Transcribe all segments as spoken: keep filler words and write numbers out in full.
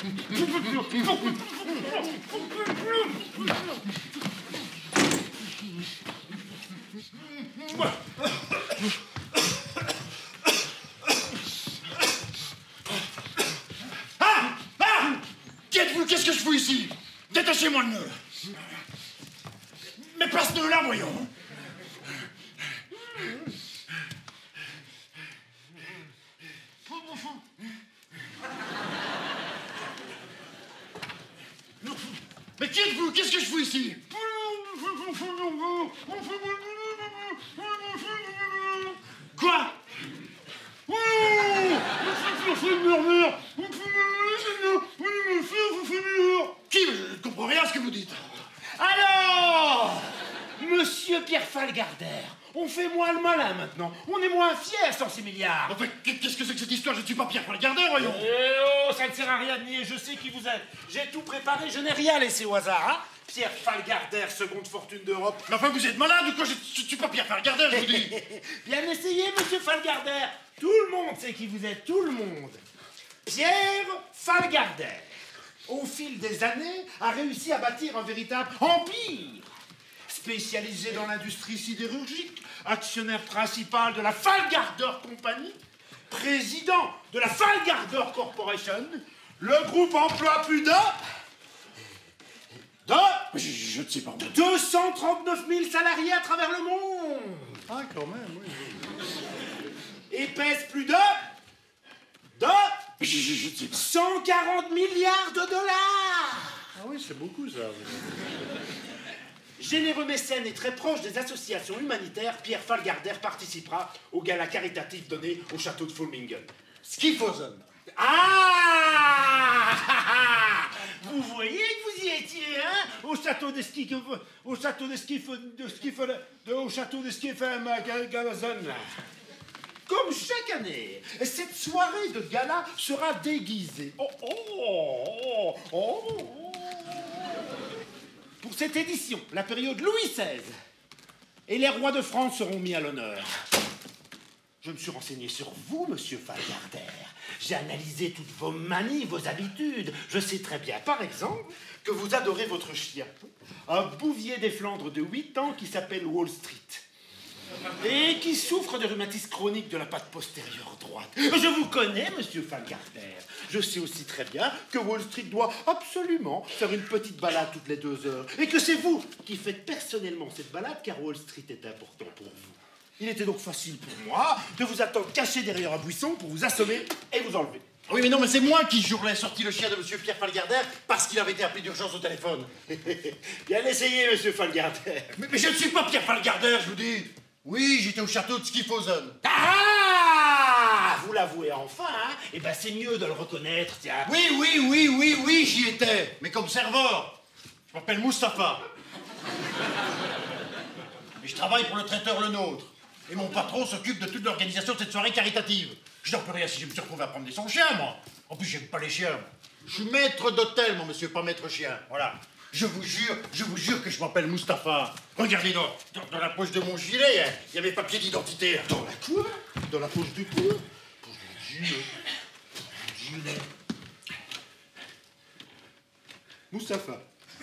Ah! Ah! Qui êtes-vous? Qu'est-ce que je fous ici? Détachez-moi le nœud. Mais pas ce nœud-là, voyons. Mais qui êtes-vous? Qu'est-ce que je fous ici? Quoi? Qui? Je ne comprends rien à ce que vous dites. Alors, Monsieur Pierre Falgarder, on fait moins le malin maintenant. On est moins fiers sans ces milliards. Enfin, qu'est-ce que c'est que cette histoire? Je ne suis pas Pierre Falgarder, voyons. Eh oh, ça ne sert à rien de nier, je sais qui vous êtes. J'ai tout préparé, je n'ai rien laissé au hasard, hein. Pierre Falgarder, seconde fortune d'Europe. Mais enfin, vous êtes malade ou quoi? Je ne suis pas Pierre Falgarder, je vous dis. Bien essayé, Monsieur Falgarder. Tout le monde sait qui vous êtes, tout le monde. Pierre Falgarder, au fil des années, a réussi à bâtir un véritable empire. Spécialisé dans l'industrie sidérurgique, actionnaire principal de la Falgarder Company, président de la Falgarder Corporation, le groupe emploie plus de... de... Je, je ne sais pas. deux cent trente-neuf mille salariés à travers le monde. Ah, quand même, oui. Et pèse plus de... de... Je, je, je ne sais pas. cent quarante milliards de dollars. Ah oui, c'est beaucoup, ça. Généreux mécène et très proche des associations humanitaires, Pierre Falgarder participera au gala caritatif donné au château de Fulmingen. Skifosen. Ah! Vous voyez que vous y étiez, hein? Au château de ski, au château de ski, de ski, de, au château de ski, Galazen, là. Comme chaque année, cette soirée de gala sera déguisée. Oh, oh, oh, oh. Pour cette édition, la période Louis seize et les rois de France seront mis à l'honneur. Je me suis renseigné sur vous, monsieur Falgarder. J'ai analysé toutes vos manies, vos habitudes. Je sais très bien, par exemple, que vous adorez votre chien, un bouvier des Flandres de huit ans qui s'appelle Wall Street et qui souffre de rhumatisme chronique de la patte postérieure droite. Je vous connais, monsieur Falgarder. Je sais aussi très bien que Wall Street doit absolument faire une petite balade toutes les deux heures et que c'est vous qui faites personnellement cette balade car Wall Street est important pour vous. Il était donc facile pour moi de vous attendre caché derrière un buisson pour vous assommer et vous enlever. Oui, mais non, mais c'est moi qui jour-là ai sorti le chien de monsieur Pierre Falgarder parce qu'il avait été appelé d'urgence au téléphone. Bien essayé, monsieur Falgarder. Mais, mais je ne suis pas Pierre Falgarder, je vous dis. Oui, j'étais au château de Skifosen. Ah! Vous l'avouez enfin, hein? Eh ben, c'est mieux de le reconnaître, tiens. Oui, oui, oui, oui, oui, j'y étais. Mais comme serveur. Je m'appelle Mustapha. Et je travaille pour le traiteur Le Nôtre. Et mon patron s'occupe de toute l'organisation de cette soirée caritative. Je n'en peux rien si je me suis retrouvé à promener son chien, moi. En plus, j'aime pas les chiens. Je suis maître d'hôtel, mon monsieur, pas maître chien. Voilà. Je vous jure, je vous jure que je m'appelle Mustapha. Regardez donc, dans, dans la poche de mon gilet, hein, il y avait papier d'identité. Dans la quoi? Dans la poche du quoi? Poche du gilet. Gilet. Mustapha.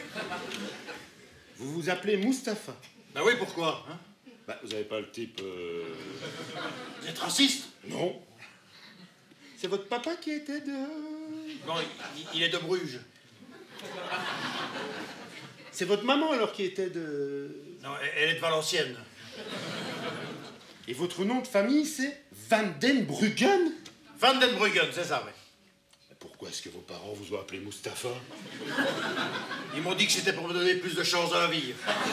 Vous vous appelez Mustapha? Bah oui, pourquoi hein? Bah, vous avez pas le type... Euh... Vous êtes raciste? Non. C'est votre papa qui était de... Non, il, il est de Bruges. C'est votre maman, alors, qui était de... Non, elle est de Valenciennes. Et votre nom de famille, c'est Van den Bruggen? Van den Bruggen, c'est ça, oui. Pourquoi est-ce que vos parents vous ont appelé Mustapha? Ils m'ont dit que c'était pour me donner plus de chance dans la vie.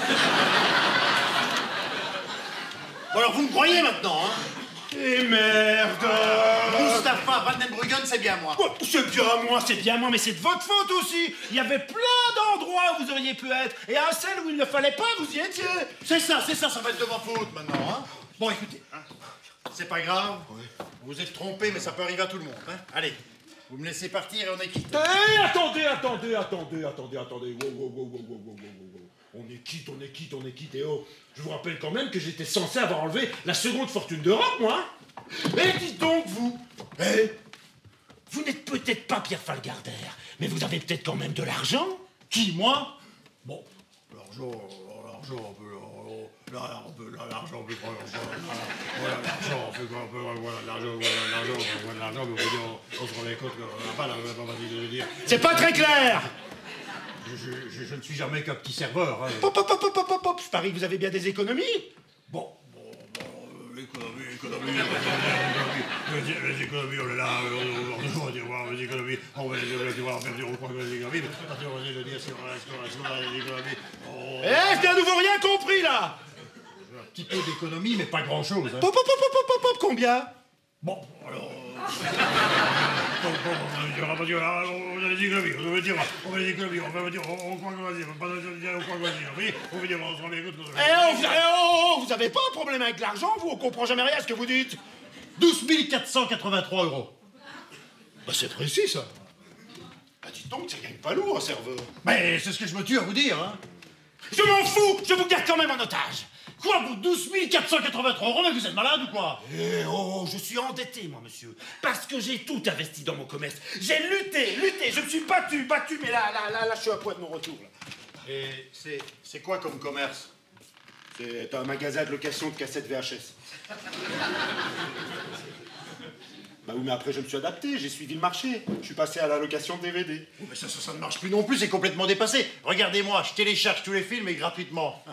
Bon, alors, vous me croyez maintenant, hein? Et merde! Mustapha Van den Bruggen, c'est bien moi. Oh, c'est bien moi, c'est bien moi, mais c'est de votre faute aussi. Il y avait plein d'endroits où vous auriez pu être, et un seul où il ne fallait pas, vous y étiez. C'est ça, c'est ça, ça va être de ma faute maintenant, hein. Bon, écoutez, hein, c'est pas grave. Oui. Vous vous êtes trompé, mais ça peut arriver à tout le monde, hein. Allez, vous me laissez partir et on est quitte. Hé, attendez, attendez, attendez, attendez, attendez. Wow, wow, wow, wow, wow, wow, wow. On est quitte, on est quitte, on est quitte, et oh, je vous rappelle quand même que j'étais censé avoir enlevé la seconde fortune d'Europe, moi. Eh, dites donc, vous, eh, Vous n'êtes peut-être pas Pierre Falgarder, mais vous avez peut-être quand même de l'argent. Qui, moi? Bon, l'argent, l'argent, on peut, l'argent, on peut, l'argent, on peut, voilà, l'argent, on peut, voilà, l'argent, voilà, l'argent, voilà, l'argent, mais on se rend compte qu'on n'a pas la capacité de le dire. C'est pas très clair. Je, je, je ne suis jamais qu'un petit serveur. Hein. Pop, pop, pop, pop, pop, pop. Je parie que vous avez bien des économies. Bon, bon, bon, euh, l'économie, l'économie, les économies, on est là, on va dire, voir les économies, on va dire, voir, faire du recours avec les économies, mais on va dire, dire, si on reste, on reste, on reste, les économies, Eh, je n'ai à nouveau rien compris, là. Un petit peu d'économie, mais pas grand-chose. Hein. Pop, pop, pop, pop, pop, pop, combien? Bon, alors... Bon, bon, on va dire, on a des économies, on va dire, on va des économies, on va dire, on croit qu'on va dire, pas dire, on croit qu'on va dire, oui, on va dire, on se rend bien compte qu'on va dire. Eh oh, vous, eh oh, vous avez pas un problème avec l'argent, vous? On comprend jamais rien à ce que vous dites. douze mille quatre cent quatre-vingt-trois euros. Bah, c'est précis, ça. Bah, dites donc, ça gagne pas lourd, un serveur. Mais c'est ce que je me tue à vous dire, hein. Je m'en fous, je vous garde quand même en otage. Quoi, vous, douze mille quatre cent quatre-vingt-trois euros, mais vous êtes malade ou quoi? Eh oh, je suis endetté, moi, monsieur. Parce que j'ai tout investi dans mon commerce. J'ai lutté, lutté, je me suis battu, battu, mais là, là, là, là, je suis à point de mon retour, là. Et c'est, c'est quoi comme commerce? C'est un magasin de location de cassettes V H S. Bah oui, mais après, je me suis adapté, j'ai suivi le marché. Je suis passé à la location de D V D. Oh, mais ça, ça, ça ne marche plus non plus, c'est complètement dépassé. Regardez-moi, je télécharge tous les films et gratuitement.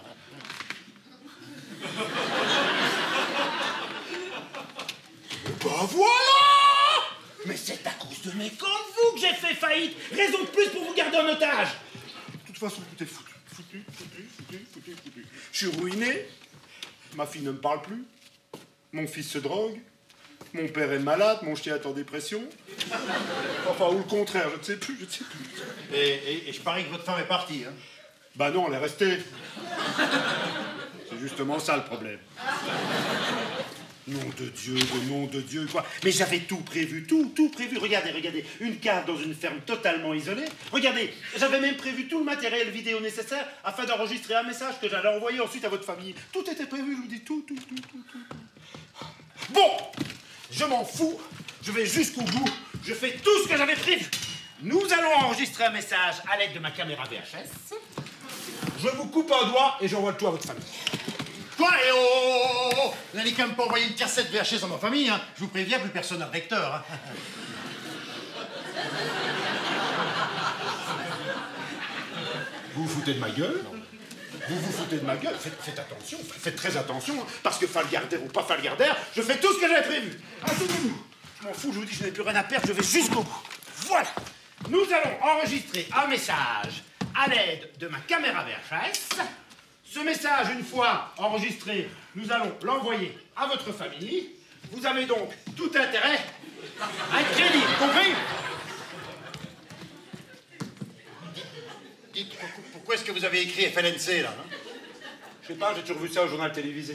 Bah voilà! Mais c'est à cause de mes comptes, vous, que j'ai fait faillite. Raison de plus pour vous garder en otage. De toute façon, tout est foutu. Foutu, foutu, foutu, foutu, foutu. Je suis ruiné. Ma fille ne me parle plus. Mon fils se drogue. Mon père est malade. Mon chien est en dépression. Enfin, ou le contraire, je ne sais plus, je ne sais plus. Et, et, et je parie que votre femme est partie, hein? Bah non, elle est restée. C'est justement ça le problème. Nom de Dieu, de nom de Dieu, quoi. Mais j'avais tout prévu, tout, tout prévu. Regardez, regardez, une cave dans une ferme totalement isolée. Regardez, j'avais même prévu tout le matériel vidéo nécessaire afin d'enregistrer un message que j'allais envoyer ensuite à votre famille. Tout était prévu, je vous dis, tout, tout, tout, tout, tout. Bon, je m'en fous, je vais jusqu'au bout, je fais tout ce que j'avais prévu. Nous allons enregistrer un message à l'aide de ma caméra V H S. Je vous coupe un doigt et j'envoie le tout à votre famille. Quoi? Et oh, oh, oh, oh, vous n'allez quand même pas envoyer une cassette V H S à ma famille, hein? Je vous préviens, plus personne n'a de lecteur, hein? Vous vous foutez de ma gueule? Vous vous foutez de ma gueule? Faites, faites attention, faites très attention, hein, parce que Falgarder ou pas Falgarder, je fais tout ce que j'avais prévu. Attendez-nous. Je m'en fous, je vous dis, je n'ai plus rien à perdre, je vais jusqu'au bout. Voilà. Nous allons enregistrer un message à l'aide de ma caméra V H S. Ce message, une fois enregistré, nous allons l'envoyer à votre famille. Vous avez donc tout intérêt à être crédible, compris? Dites, pourquoi, pourquoi est-ce que vous avez écrit F L N C, là, hein? Je sais pas, j'ai toujours vu ça au journal télévisé.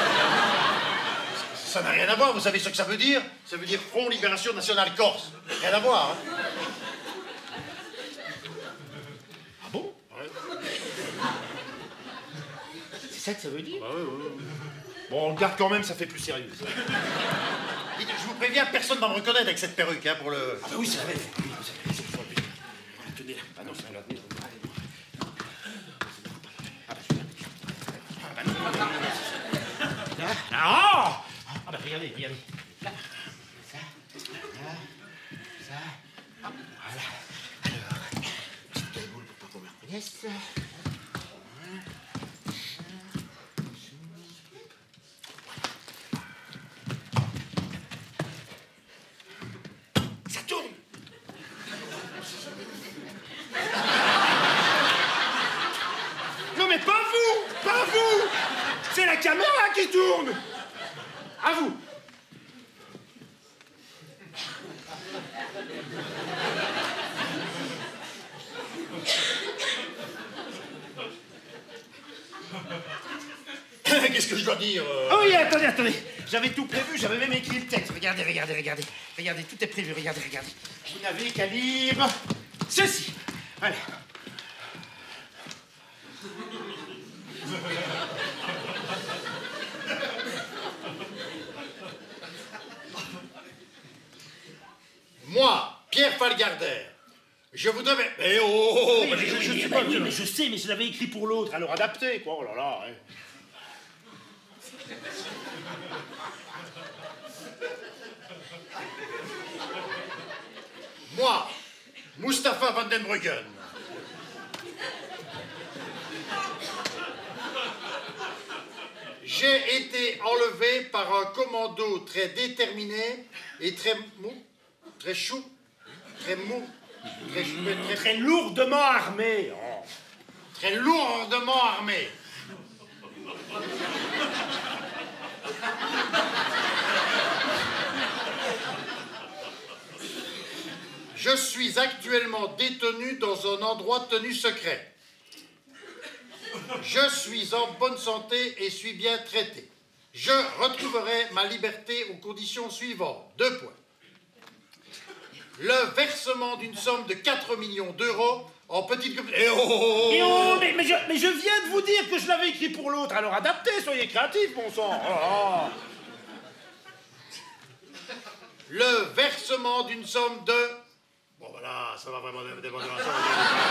Ça n'a rien à voir, vous savez ce que ça veut dire? Ça veut dire Front Libération Nationale Corse. Rien à voir, hein? Ah bon? Ouais. C'est ça que ça veut dire? Bah, ouais, ouais, ouais. Bon, on le garde quand même, ça fait plus sérieux. Ça. Dites, je vous préviens, personne ne va me reconnaître avec cette perruque, hein, pour le... Ah bah oui, c'est vrai. Oui, vous avez raison, je vois plus. Voilà, tenez là. Ah non, c'est la tenez. Ah bah celui-là. Ah bah non, non, non, non. Là. Ah, ah bah regardez, regardez. Là. Ça. Là. Ça. Ah, voilà. Alors, petite cagoule pour pas qu'on me reconnaisse. Ça tourne. Non mais pas vous, pas vous. C'est la caméra qui tourne. À vous. Qu'est-ce que je dois dire euh... Oh oui, attendez, attendez. J'avais tout prévu, j'avais même écrit le texte. Regardez, regardez, regardez. Regardez, tout est prévu, regardez, regardez. Vous n'avez qu'à lire ceci. Voilà. Moi, Pierre Falgardère. Je voudrais... Eh oh, oh, oh oui, mais mais, je, oui, je, je mais, sais mais, pas... oui, mais je sais, mais je l'avais écrit pour l'autre, alors adapté, quoi. Oh là là. Hein. Moi, Mustapha van den Bruggen. J'ai été enlevé par un commando très déterminé et très mou, très chou, très mou, très, chou, très, Très lourdement armé. Oh. très lourdement armé. Je suis actuellement détenu dans un endroit tenu secret. Je suis en bonne santé et suis bien traité. Je retrouverai ma liberté aux conditions suivantes. Deux points. Le versement d'une somme de quatre millions d'euros en petite... Eh oh, oh, oh, Mais, oh, mais, mais, je, mais je viens de vous dire que je l'avais écrit pour l'autre, alors adapté, soyez créatifs, bon sang. Oh, oh. Le versement d'une somme de... Bon, voilà, ça va vraiment dépendre de la somme.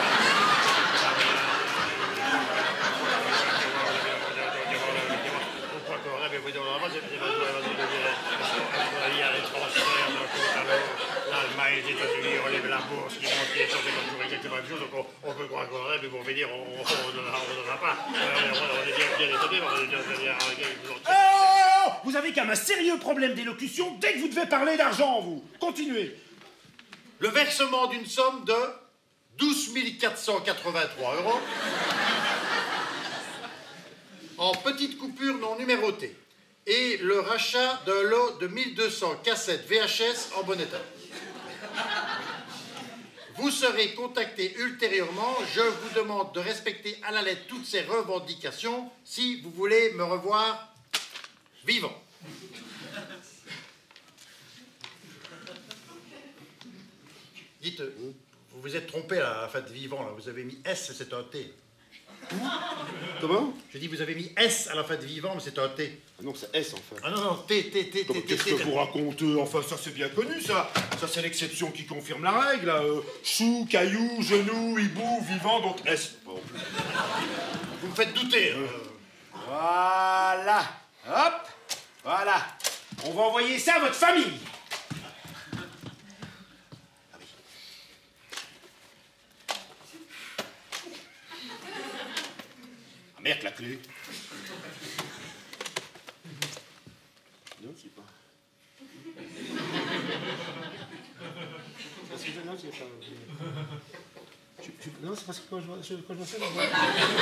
L'Allemagne, les États-Unis relèvent la bourse, qui monte, qui est toujours exactement la même chose, donc on, on peut croire qu'on rêve, mais bon, on va dire, on n'en a pas. On est bien, bien étonné, on est bien... Oh, vous avez quand même un sérieux problème d'élocution dès que vous devez parler d'argent, vous. Continuez. Le versement d'une somme de douze mille quatre cent quatre-vingt-trois euros en petites coupures non numérotées et le rachat d'un lot de mille deux cents cassettes V H S en bon état. Vous serez contacté ultérieurement. Je vous demande de respecter à la lettre toutes ces revendications si vous voulez me revoir vivant. Dites, vous vous êtes trompé à la fin de vivant, là. Vous avez mis S, c'est un T. Comment? Je dis, vous avez mis S à la fin de vivant, mais c'est un T. Ah non, c'est S, enfin. Ah non, non, T, T, T, T, T, Qu'est-ce T. que vous racontez? Enfin, ça, c'est bien connu, ça. Ça, c'est l'exception qui confirme la règle. Là. Euh, chou, caillou, genou, hibou, vivant, donc S. Bon. Vous me faites douter. Euh... Voilà. Hop. Voilà. On va envoyer ça à votre famille. Ah merde, la clé. Non, c'est pas. Parce que non, c'est pas. Je, je, non, c'est parce que quand je vois, je, quand je vois ça, je vois...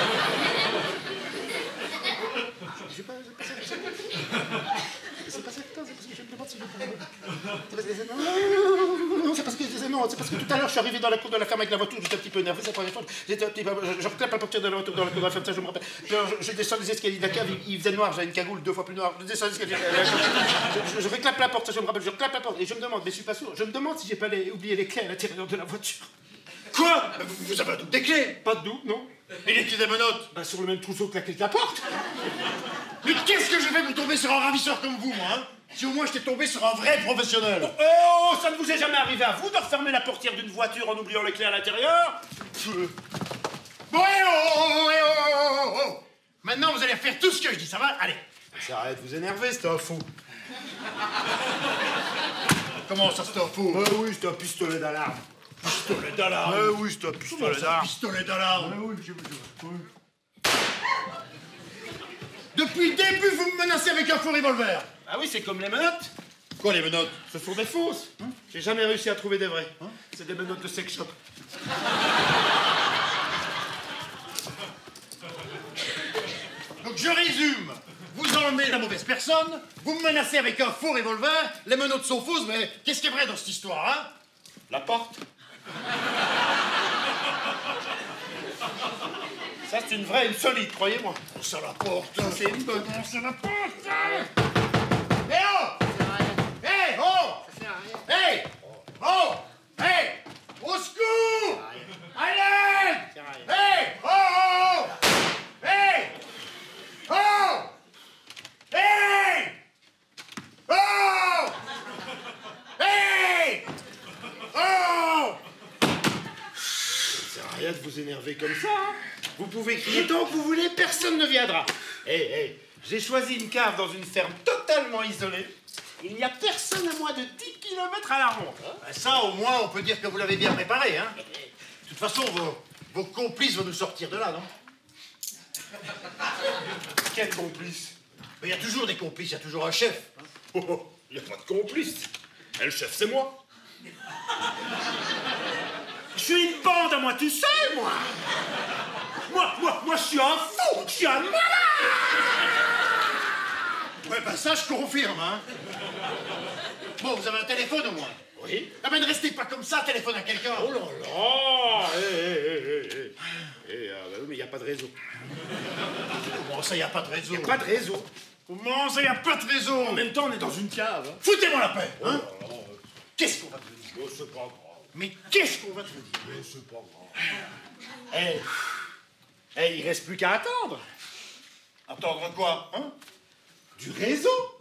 je sais pas, c'est pas ça. C'est pas ça, putain, c'est parce que je me demande si je peux... Non, non, c'est parce que, non, c'est parce que tout à l'heure, je suis arrivé dans la cour de la ferme avec la voiture, j'étais un petit peu énervé, c'est la première fois, j'étais un petit peu... Je, je reclape la portière de la voiture dans la cour de la ferme, ça, je me rappelle. Je, je descends les escaliers de la cave, il, il faisait noir, j'avais une cagoule deux fois plus noire, je descends les escaliers, je, je, je réclame la porte, ça, je me rappelle, je reclape la porte, et je me demande, mais je suis pas sûr, je me demande si j'ai pas les, oublié les clés à l'intérieur de la voiture. Quoi? Vous avez un double des clés? Pas de doute, non? Et les clés des menottes? Bah sur le même trousseau que la clé de la porte. Mais qu'est-ce que je vais vous tomber sur un ravisseur comme vous, moi, hein? Si au moins j'étais tombé sur un vrai professionnel. Oh, oh, ça ne vous est jamais arrivé à vous de refermer la portière d'une voiture en oubliant les clés à l'intérieur? Bon, eh oh, oh, oh, eh, oh, oh, oh, oh. Maintenant, vous allez faire tout ce que je dis, ça va? Allez. Ça arrête de vous énerver, c'est un fou. Comment ça, c'est un fou? Bah oui, c'est un pistolet d'alarme. Pistolet d'alarme. Bah oui, c'est un pistolet d'alarme. Pistolet d'alarme. Bah oui, je... oui. Depuis le début, vous me menacez avec un faux revolver. Ah oui, c'est comme les menottes. Quoi, les menottes? Ce sont des fausses. Hein? J'ai jamais réussi à trouver des vraies. Hein? C'est des menottes de sex shop. Donc je résume. Vous enlevez la mauvaise personne, vous me menacez avec un faux revolver, les menottes sont fausses, mais qu'est-ce qui est vrai dans cette histoire, hein? La porte. Ça, c'est une vraie, une solide, croyez-moi. On sort la porte. C'est une bonne. On sort la porte. Eh oh! Eh oh! Eh oh! Eh! Au secours! Allez! Eh oh! Oh! Eh oh! Eh oh! Eh oh! rien de vous énerver comme ça. Hein. Vous pouvez crier tant que vous voulez, personne ne viendra. Hé, hey, hé, hey, j'ai choisi une cave dans une ferme totalement isolée. Il n'y a personne à moins de dix kilomètres à la ronde. Ben ça, au moins, on peut dire que vous l'avez bien préparé, hein. De toute façon, vos, vos complices vont nous sortir de là, non? Quel complice? Il y a toujours des complices, il y a toujours un chef. Oh, oh, il n'y a pas de complice. Et le chef, c'est moi. Je suis une bande à moi tout seul, moi. Moi, moi, moi, je suis un fou. Je suis un malade. Ouais, ben ça, je confirme, hein. Bon, vous avez un téléphone au moins? Oui. Ah ben ne restez pas comme ça, téléphone à quelqu'un. Oh là là. Hé, hé, hé, hé. Eh, euh, mais il n'y a pas de réseau. Bon, ça, il n'y a pas de réseau. Il n'y a pas de réseau. Comment ça, il n'y a pas de réseau? En même temps, on est dans une cave. Hein. Foutez-moi la paix, hein. Oh là là. Qu'est-ce qu'on va te dire? Oh, c'est pas grave. Mais qu'est-ce qu'on va te dire? Oh, c'est pas grave. Eh, eh, il reste plus qu'à attendre. Attendre quoi, hein? Du réseau.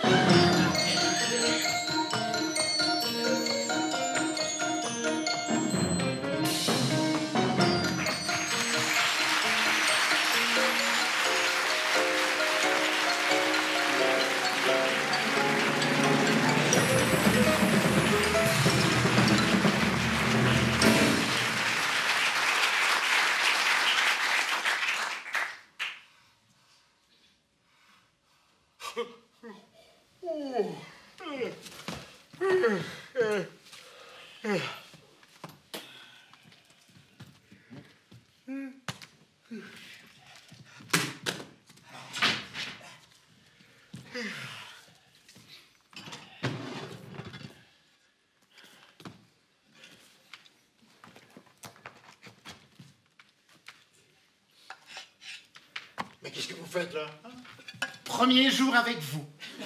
Mais qu'est-ce que vous faites là? Premier jour avec vous.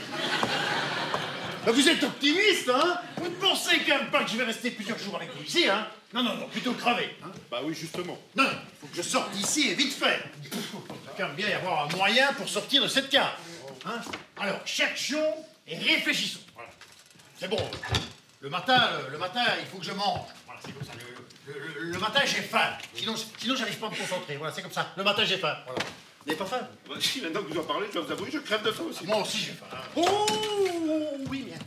Ben, vous êtes optimiste, hein? Vous ne pensez quand même pas que je vais rester plusieurs jours avec vous ici, hein? Non, non, non, plutôt crever, hein? Bah oui, justement. Non, il faut que je sorte d'ici et vite fait. Il va quand même bien y avoir un moyen pour sortir de cette cave. Hein? Alors, cherchons et réfléchissons. Voilà. C'est bon. Le matin, le, le matin, il faut que je mange. Voilà, c'est comme ça. Le, le, le, le matin, j'ai faim. Sinon, sinon j'arrive pas à me concentrer. Voilà, c'est comme ça. Le matin, j'ai faim. Voilà. Vous n'avez pas faim? Bah, si, maintenant que vous en parlez, je dois vous avouer, je crève de faim aussi. Moi aussi, j'ai faim. Hein. Oh, oui, mais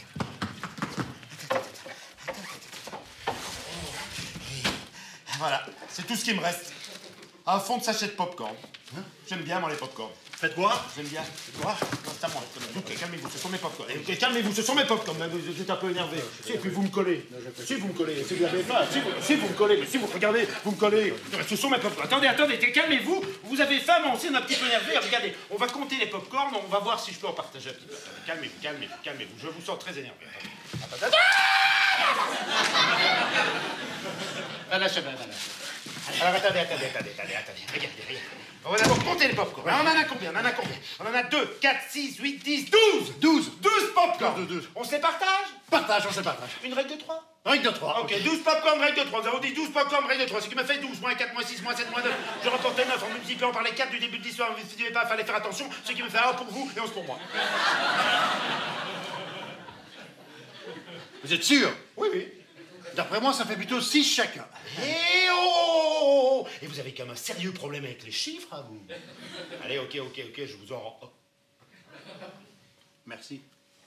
voilà, c'est tout ce qui me reste. Un fond de sachet de popcorn. Hein? J'aime bien, moi, les popcorn. Faites quoi? J'aime bien. Faites quoi? Non, c'est à moi. Ok, calmez-vous, ce sont mes popcorn. Eh, calmez-vous, ce sont mes popcorn. Vous êtes un peu énervé. Si, et puis vous me collez. Si, vous me collez. Si vous avez faim. Si, vous, si, vous me collez. Mais si vous regardez, vous me collez. Ce sont mes popcorn. Attendez, attendez, calmez-vous. Vous avez faim, moi aussi, on est un petit peu énervé. Regardez, on va compter les popcorn, on va voir si je peux en partager un petit peu. Calmez-vous, calmez-vous, calmez-vous. Je vous sens très énervé. Attendez. Ah, lâchez, lâchez. Alors attendez, attendez, attendez, attendez, attendez, regardez, regardez. On va d'abord compter les popcorn. On en a combien? On en a combien? On en a deux, quatre, six, huit, dix, douze! douze! douze popcorn! douze. On se les partage? Partage, on se partage. Une règle de trois? Règle de trois. Ok, douze popcorn, règle de trois. Nous avons dit douze popcorn, règle de trois. Ce qui me fait douze, moins quatre, moins six, moins sept, moins neuf. Je remportais neuf en multipliant par les quatre du début de l'histoire. Vous ne savez pas, il fallait faire attention. Ce qui me fait un pour vous et onze pour moi. Vous êtes sûr? Oui, oui. D'après moi, ça fait plutôt six chacun. Et oh! Et vous avez quand même un sérieux problème avec les chiffres, hein, vous? Allez, ok, ok, ok, je vous en rends. Oh. Merci.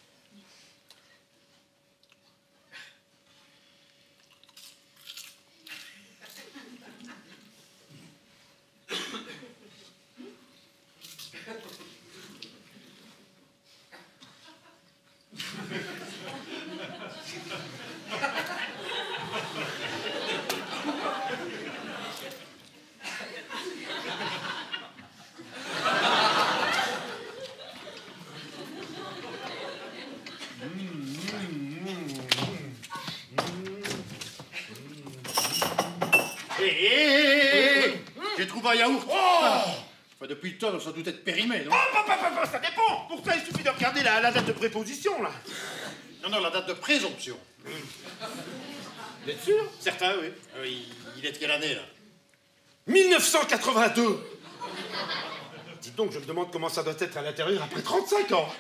J'ai trouvé un yaourt. Oh! Enfin, depuis le temps, on doit sans doute être périmé, non? Oh, papa, papa, ça dépend! Pour ça, il suffit de regarder la, la date de préposition, là. Non, non, la date de présomption. Vous êtes sûr? Certains, oui. Oui, il est de quelle année, là? mille neuf cent quatre-vingt-deux! Dites donc, je me demande comment ça doit être à l'intérieur après trente-cinq ans.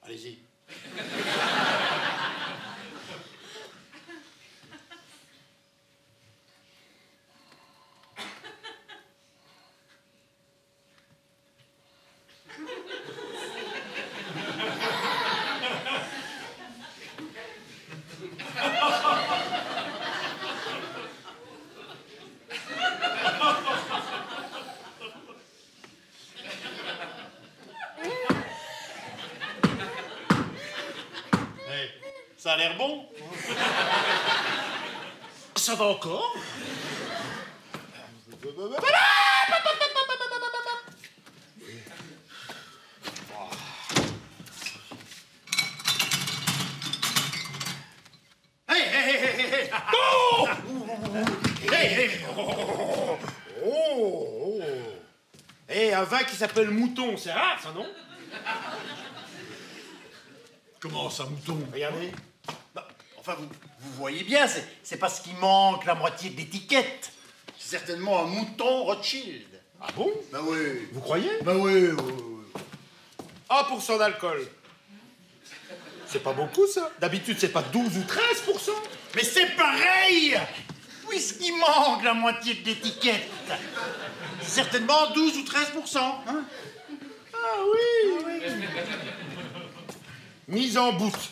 Allez-y. Ça a l'air bon. Ça va encore? Hey, hey, hey, hey, hey. Oh! Hey, hey. Oh, oh. Eh, un vin qui s'appelle Mouton, c'est rare, ça, non? Comment ça, mouton? Regardez. Bah, enfin, vous, vous voyez bien, c'est parce qu'il manque la moitié de l'étiquette. C'est certainement un mouton Rothschild. Ah bon? Bah oui. Vous croyez? Bah oui, oui, oui. un pour cent d'alcool. C'est pas beaucoup, ça. D'habitude, c'est pas douze ou treize pour cent. Mais c'est pareil! Puisqu'il manque la moitié de l'étiquette. C'est certainement douze ou treize pour cent. Hein? Ah oui. Ah oui. Mise en boute.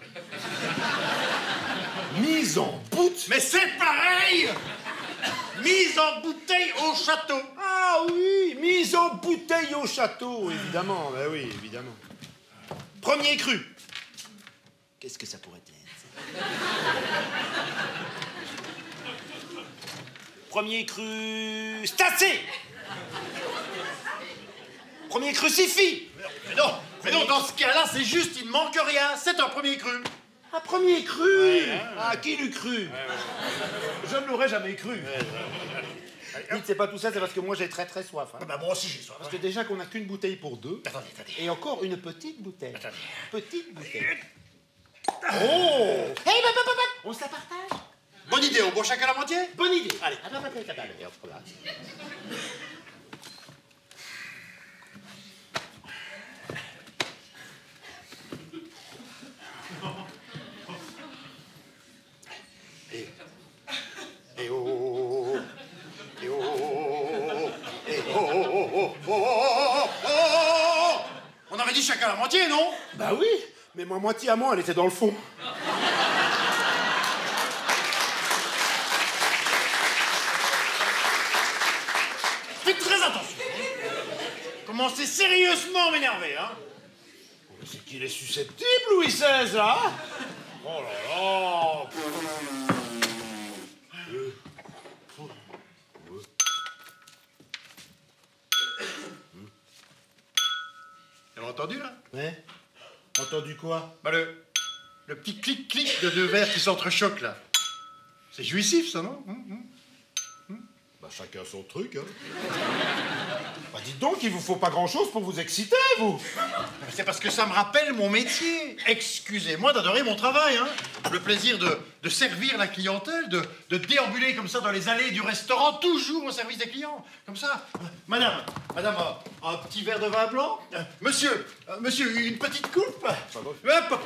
Mise en boute. Mais c'est pareil! Mise en bouteille au château. Ah oui, mise en bouteille au château, évidemment. Ben oui, évidemment. Premier cru. Qu'est-ce que ça pourrait être? Premier cru... Stacé. Premier crucifix. Mais non, mais non, dans ce cas-là, c'est juste, il ne manque rien. C'est un premier cru. Un premier cru. Ouais, hein, Ah, qui l'eût cru? Ouais, ouais. Je ne l'aurais jamais cru. Ouais, ouais. Dites, c'est pas tout ça, c'est parce que moi j'ai très très soif. Hein. Bah, moi aussi j'ai soif. Parce que déjà qu'on n'a qu'une bouteille pour deux. Attendez, attendez. Et encore une petite bouteille. Attendez. Petite bouteille. Oh! Hey, bah, bah, bah, bah. On se la partage? Bonne idée, on boit chacun la moitié? Bonne idée. Allez. Attends, attends, attends, allez, hop, là. Et oh, oh, oh, et oh, oh, et oh, oh, oh, oh, oh, oh. On avait dit chacun la moitié, non? Bah oui, mais moi, moitié à moi, elle était dans le fond. Faites très attention. Commencez sérieusement à m'énerver, hein? C'est qu'il est susceptible, Louis seize, là. Oh là là. Vous avez entendu, là? Ouais. Entendu quoi? Bah, le, le petit clic-clic de deux verres qui s'entrechoquent, là. C'est jouissif, ça, non? hum, hum. Bah, chacun son truc, hein. Bah, dites donc, il vous faut pas grand-chose pour vous exciter, vous. C'est parce que ça me rappelle mon métier. Excusez-moi d'adorer mon travail, hein. Le plaisir de, de servir la clientèle, de, de déambuler comme ça dans les allées du restaurant, toujours au service des clients. Comme ça. Madame, madame, un, un petit verre de vin blanc? Euh, Monsieur, euh, monsieur, une petite coupe? Pardon. Hop, hop.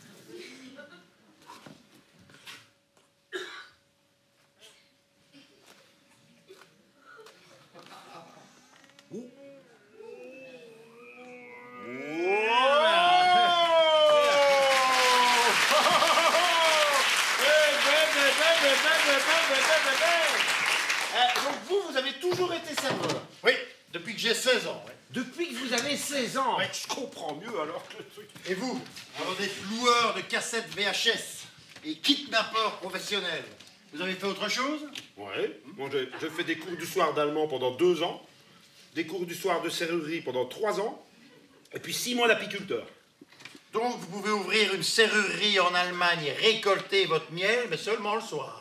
Donc vous, vous avez toujours été serveur? Oui, depuis que j'ai seize ans. Ouais. Depuis que vous avez seize ans? Ouais. Je comprends mieux alors que le truc... Et vous, alors des floueurs de cassettes V H S et kidnappeurs professionnels, vous avez fait autre chose? Ouais. Bon, j'ai j'ai fait des cours du soir d'allemand pendant deux ans, des cours du soir de serrurerie pendant trois ans, et puis six mois d'apiculteur. Donc vous pouvez ouvrir une serrurerie en Allemagne et récolter votre miel, mais seulement le soir.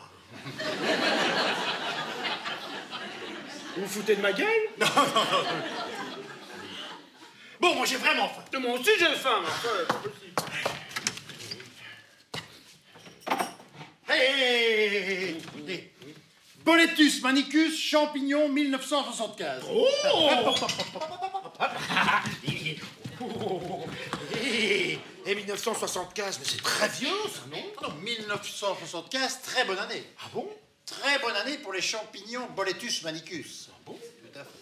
Vous vous foutez de ma gueule? Non, non, non. Bon, moi j'ai vraiment faim. Moi aussi j'ai faim, mais enfin, c'est pas possible. Hé, écoutez. Boletus manicus, champignon, mille neuf cent soixante-quinze. Oh! Hop, hop, hop, hop, hop, hop, hop. mille neuf cent soixante-quinze, mais c'est très vieux, ça, non? Ah non, mille neuf cent soixante-quinze, très bonne année. Ah bon? Très bonne année pour les champignons Boletus manicus. Ah bon? Tout à fait.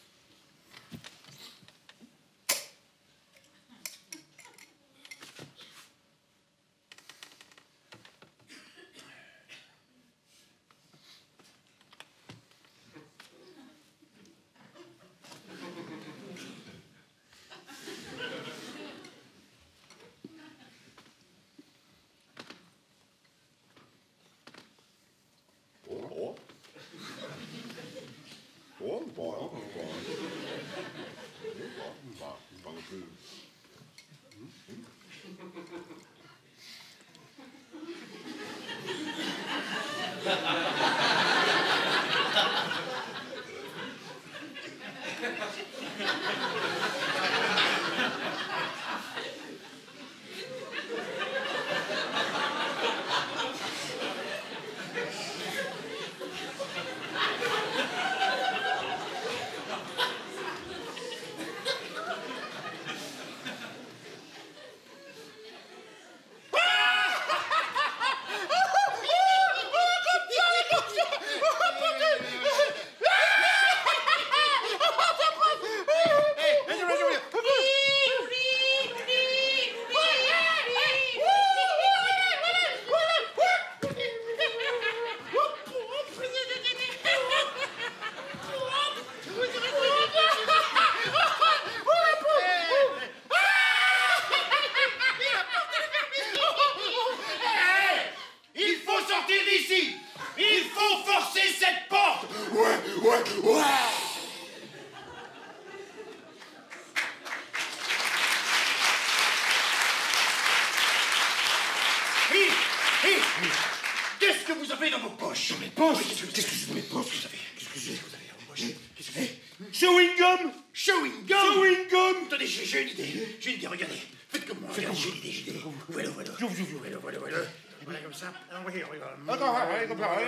Qu'est-ce que vous avez dans vos poches? Dans mes poches? Qu'est-ce que j'ai dans mes poches? Vous avez? Qu'est-ce que j'ai? Vous avez dans vos poches? Qu'est-ce que c'est? Chewing gum! Chewing gum! Chewing gum! Attendez, j'ai une idée. J'ai une idée, regardez. Faites comme moi. Faites comme J'ai moi. une idée, j'ai une idée. Voilà, voilà. J'ouvre, j'ouvre. Voilà, voilà, voilà. Voilà, comme ça. Alors, voyez, regarde. Attends, ouais, comme ça.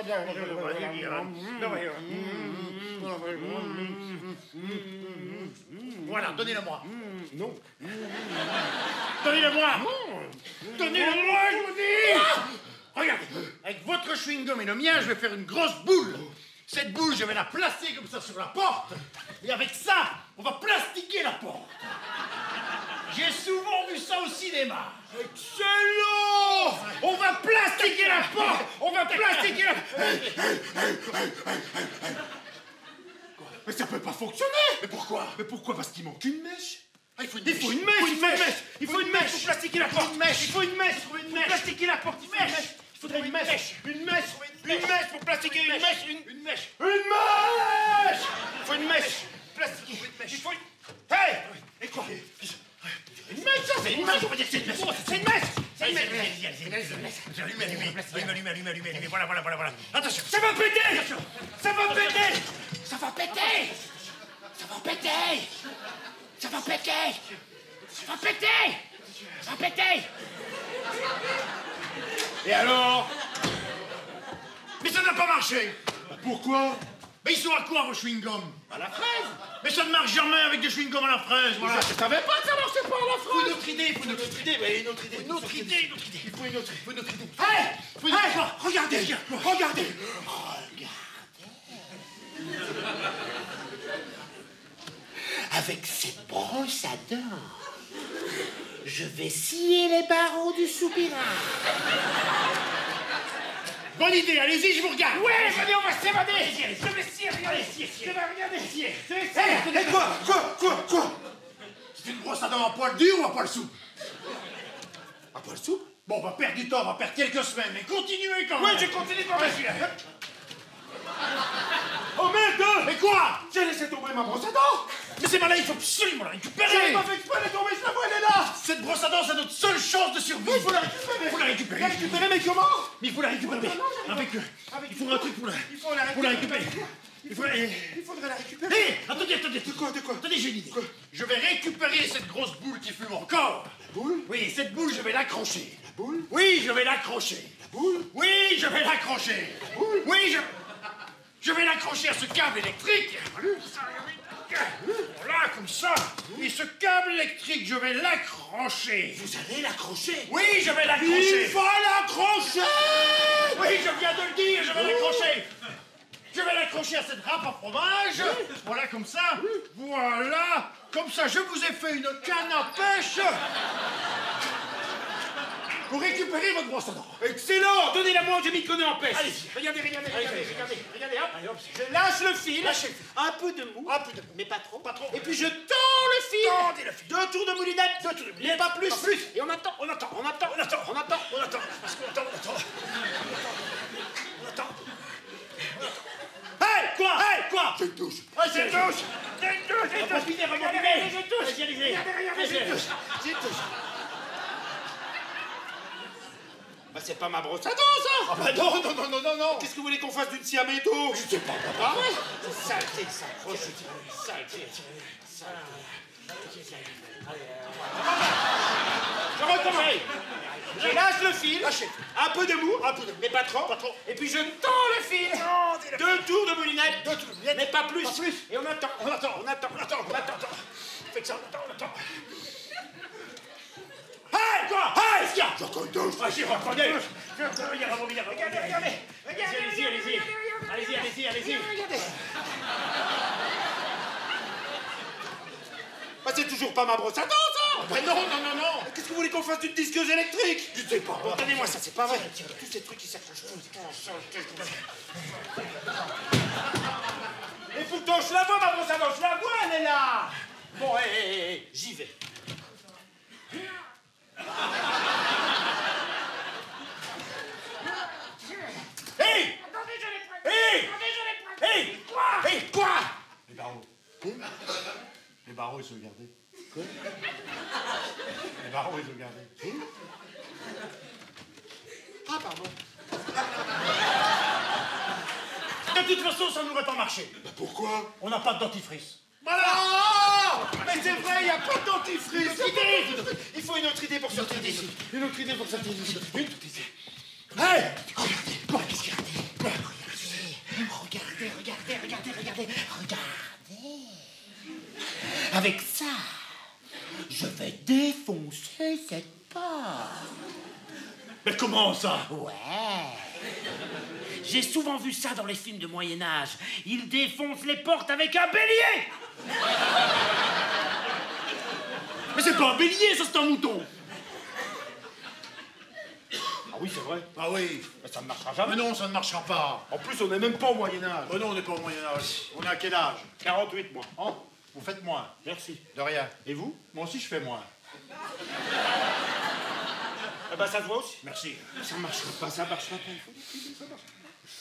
Voilà, donnez-le-moi. Non. Donnez-le-moi. Non. Donnez-le-moi, je vous dis. Regardez, avec votre chewing-gum et le mien, je vais faire une grosse boule. Cette boule, je vais la placer comme ça sur la porte. Et avec ça, on va plastiquer la porte. J'ai souvent vu ça au cinéma. Excellent! On va plastiquer la porte. On va plastiquer la Mais ça peut pas fonctionner! Mais pourquoi? Mais pourquoi? Parce qu'il manque une mèche! Ah, il faut une Il mèche. faut une mèche! Il faut une mèche! Il faut une mèche pour plastiquer la porte! Une mèche. Il faut une mèche! Il faut une Pour mèche. plastiquer la porte! Il faut une mèche! Il faudrait une mèche! Une mèche! Une mèche pour plastiquer une mèche! Une Une mèche. Une mèche! Il faut une mèche! Plastiquer! Il faut une... Hey! Et quoi? Une mèche, ça! C'est une mèche! On va dire que c'est une mèche! C'est une mèche! C'est une mèche! Allumez, allumez, allumez, allumez, allumez, allumez, allumez. Voilà, voilà, voilà, voilà. Attention. Ça va péter! Ça va péter! Ça va péter! Ça va péter! Ça va péter! Ça va péter! Ça va péter! Et alors? Mais ça n'a pas marché. Pourquoi? Mais ils sont à quoi vos chewing-gums? À la fraise! Mais ça ne marche jamais avec des chewing-gums à la fraise, voilà. Je savais pas que ça marchait pas à la Il faut fraise! une autre idée, il faut une autre idée, mais une autre idée. Une autre idée, une autre idée! Il faut une autre, il faut une autre idée. Hey! Faut une Hey! autre- Regardez! Regardez! Avec cette brosse à dents, je vais scier les barreaux du soupirail. Bonne idée, allez-y, je vous regarde. Ouais, venez, on va s'évader! Je vais scier, regardez! Je vais regarder! Scier! Je vais scier! Hey, quoi? Quoi? Quoi? Quoi? C'est une brosse à dents à poil dur ou à poil souple? À poil soupe? Bon, on va perdre du temps, on va perdre quelques semaines, mais continuez quand Ouais, même. je continue par la suite. Oh merde! Mais quoi? J'ai laissé tomber ma brosse à dents! Mais c'est malin, il faut absolument la récupérer. J'avais pas fait exprès, elle est tombée, je la vois, elle est là! Cette brosse à dents, c'est notre seule chance de survie. Il faut la récupérer! Il faut la récupérer. La récupérer, mais comment? Mais il faut la récupérer. Non, non, j'arrive Avec, euh, Avec il faudra un truc pour la, Il faut la pour la récupérer. récupérer. Il Il faut faut la... Il faudrait la récupérer. Hé, attendez, attendez. De quoi? De quoi? Attendez, j'ai une idée. Je vais récupérer cette grosse boule qui fume encore. La boule? Oui, cette boule, je vais l'accrocher. La boule? Oui, je vais l'accrocher. La boule? Oui, je vais l'accrocher. boule? Oui, je... Je vais l'accrocher à ce câble électrique. Voilà, comme ça. Et ce câble électrique, je vais l'accrocher. Vous allez l'accrocher? Oui, je vais l'accrocher. Il faut l'accrocher! Oui, je viens de le dire, je vais l'accrocher. Je vais l'accrocher à cette râpe à fromage. Voilà, comme ça. Voilà. Comme ça, je vous ai fait une canne à pêche. Pour récupérer votre brosse à dents. Excellent! Donnez-la moi, j'ai mis le connais en pêche. Allez-y, regardez, regardez, regardez, regardez, regardez, hop. Allez, hop, je lâche le fil. Lâchez le fil. Un peu de mou. Un peu de mou. Mais pas trop. Pas trop. Et puis je tends le fil. Tendez le fil. Deux tours de moulinette. Deux tours de Mais pas plus. Pas plus. Et on attend, on attend, on attend, on attend, on attend, On attend, parce qu'on attend, on attend. On attend. Hey, quoi? Hey, quoi? J'ai une touche. Ah, j'ai une touche. J'ai une touche, j'ai une touche. Profitez, regardez, Regardez, j'ai une touche. Allez-y, allez-y. Regardez, regardez, J'ai une touche. J'ai une touche. Bah, c'est pas ma brosse à dents, ça! Ah bah non, non, non, non, non, non. Qu'est-ce que vous voulez qu'on fasse d'une scie à métaux? Je sais pas, Ah papa. ouais? C'est saleté, ça. Saleté. Je recommence. Je lâche le fil. Lâchez. Un peu de mou. Un peu de mou. Mais pas trop. Pas trop. Et puis je tends le fil. Tendez le Deux tours de moulinette. Deux tours de moulinette. Mais pas plus. Pas plus. Et on attend. On attend, On attend. on attend, on attend. Faites ça, on attend, on attend. Hey, quoi? Hey, qu'est-ce qu'il y a? J'ai encore une touche. Ah, j'ai entendu. Regardez, regardez, regardez, regardez. Allez-y, allez-y. Allez-y, allez-y, allez-y. Bah, c'est toujours pas ma brosse à dents, ça! Mais non, non, non, non. Qu'est-ce que vous voulez qu'on fasse d'une disqueuse électrique? Je sais pas. Bon, donnez-moi ça, c'est pas vrai. Tous ces trucs qui s'accrochent tous. Et pourtant, je la vois, ma brosse à dents, je la vois, elle est là! Bon, hé, hé, hé, j'y vais. Hé! Hé! Hé! Quoi? Hé, quoi? Les barreaux. Les barreaux, ils sont gardés. Quoi? Les barreaux, ils sont gardés. Ah, pardon. De toute façon, ça n'aurait pas marché. Bah, pourquoi? On n'a pas de dentifrice. Voilà! Oh, mais c'est vrai, il n'y a pas de dentifrice! Il faut une autre idée pour sortir d'ici. Une autre idée pour sortir d'ici. Une autre idée. Hey! Regardez, quoi, qu'est-ce qu'il y a? Regardez, regardez, regardez, regardez, regardez. Avec ça, je vais défoncer cette porte. Mais comment ça? Ouais. J'ai souvent vu ça dans les films de Moyen-Âge. Ils défoncent les portes avec un bélier. Mais c'est pas un bélier, ça, c'est un mouton. Ah oui, c'est vrai. Ah oui. Mais ça ne marchera jamais. Mais non, ça ne marchera pas. En plus, on n'est même pas au Moyen-Âge. Oh non, on n'est pas au Moyen-Âge. On est à quel âge? quarante-huit, moi. Hein? Vous faites moins. Merci. De rien. Et vous? Moi aussi, je fais moins. Eh ben, ça se voit aussi. Merci. Ça marchera pas, ça marchera pas. Il faut décider, ça marche.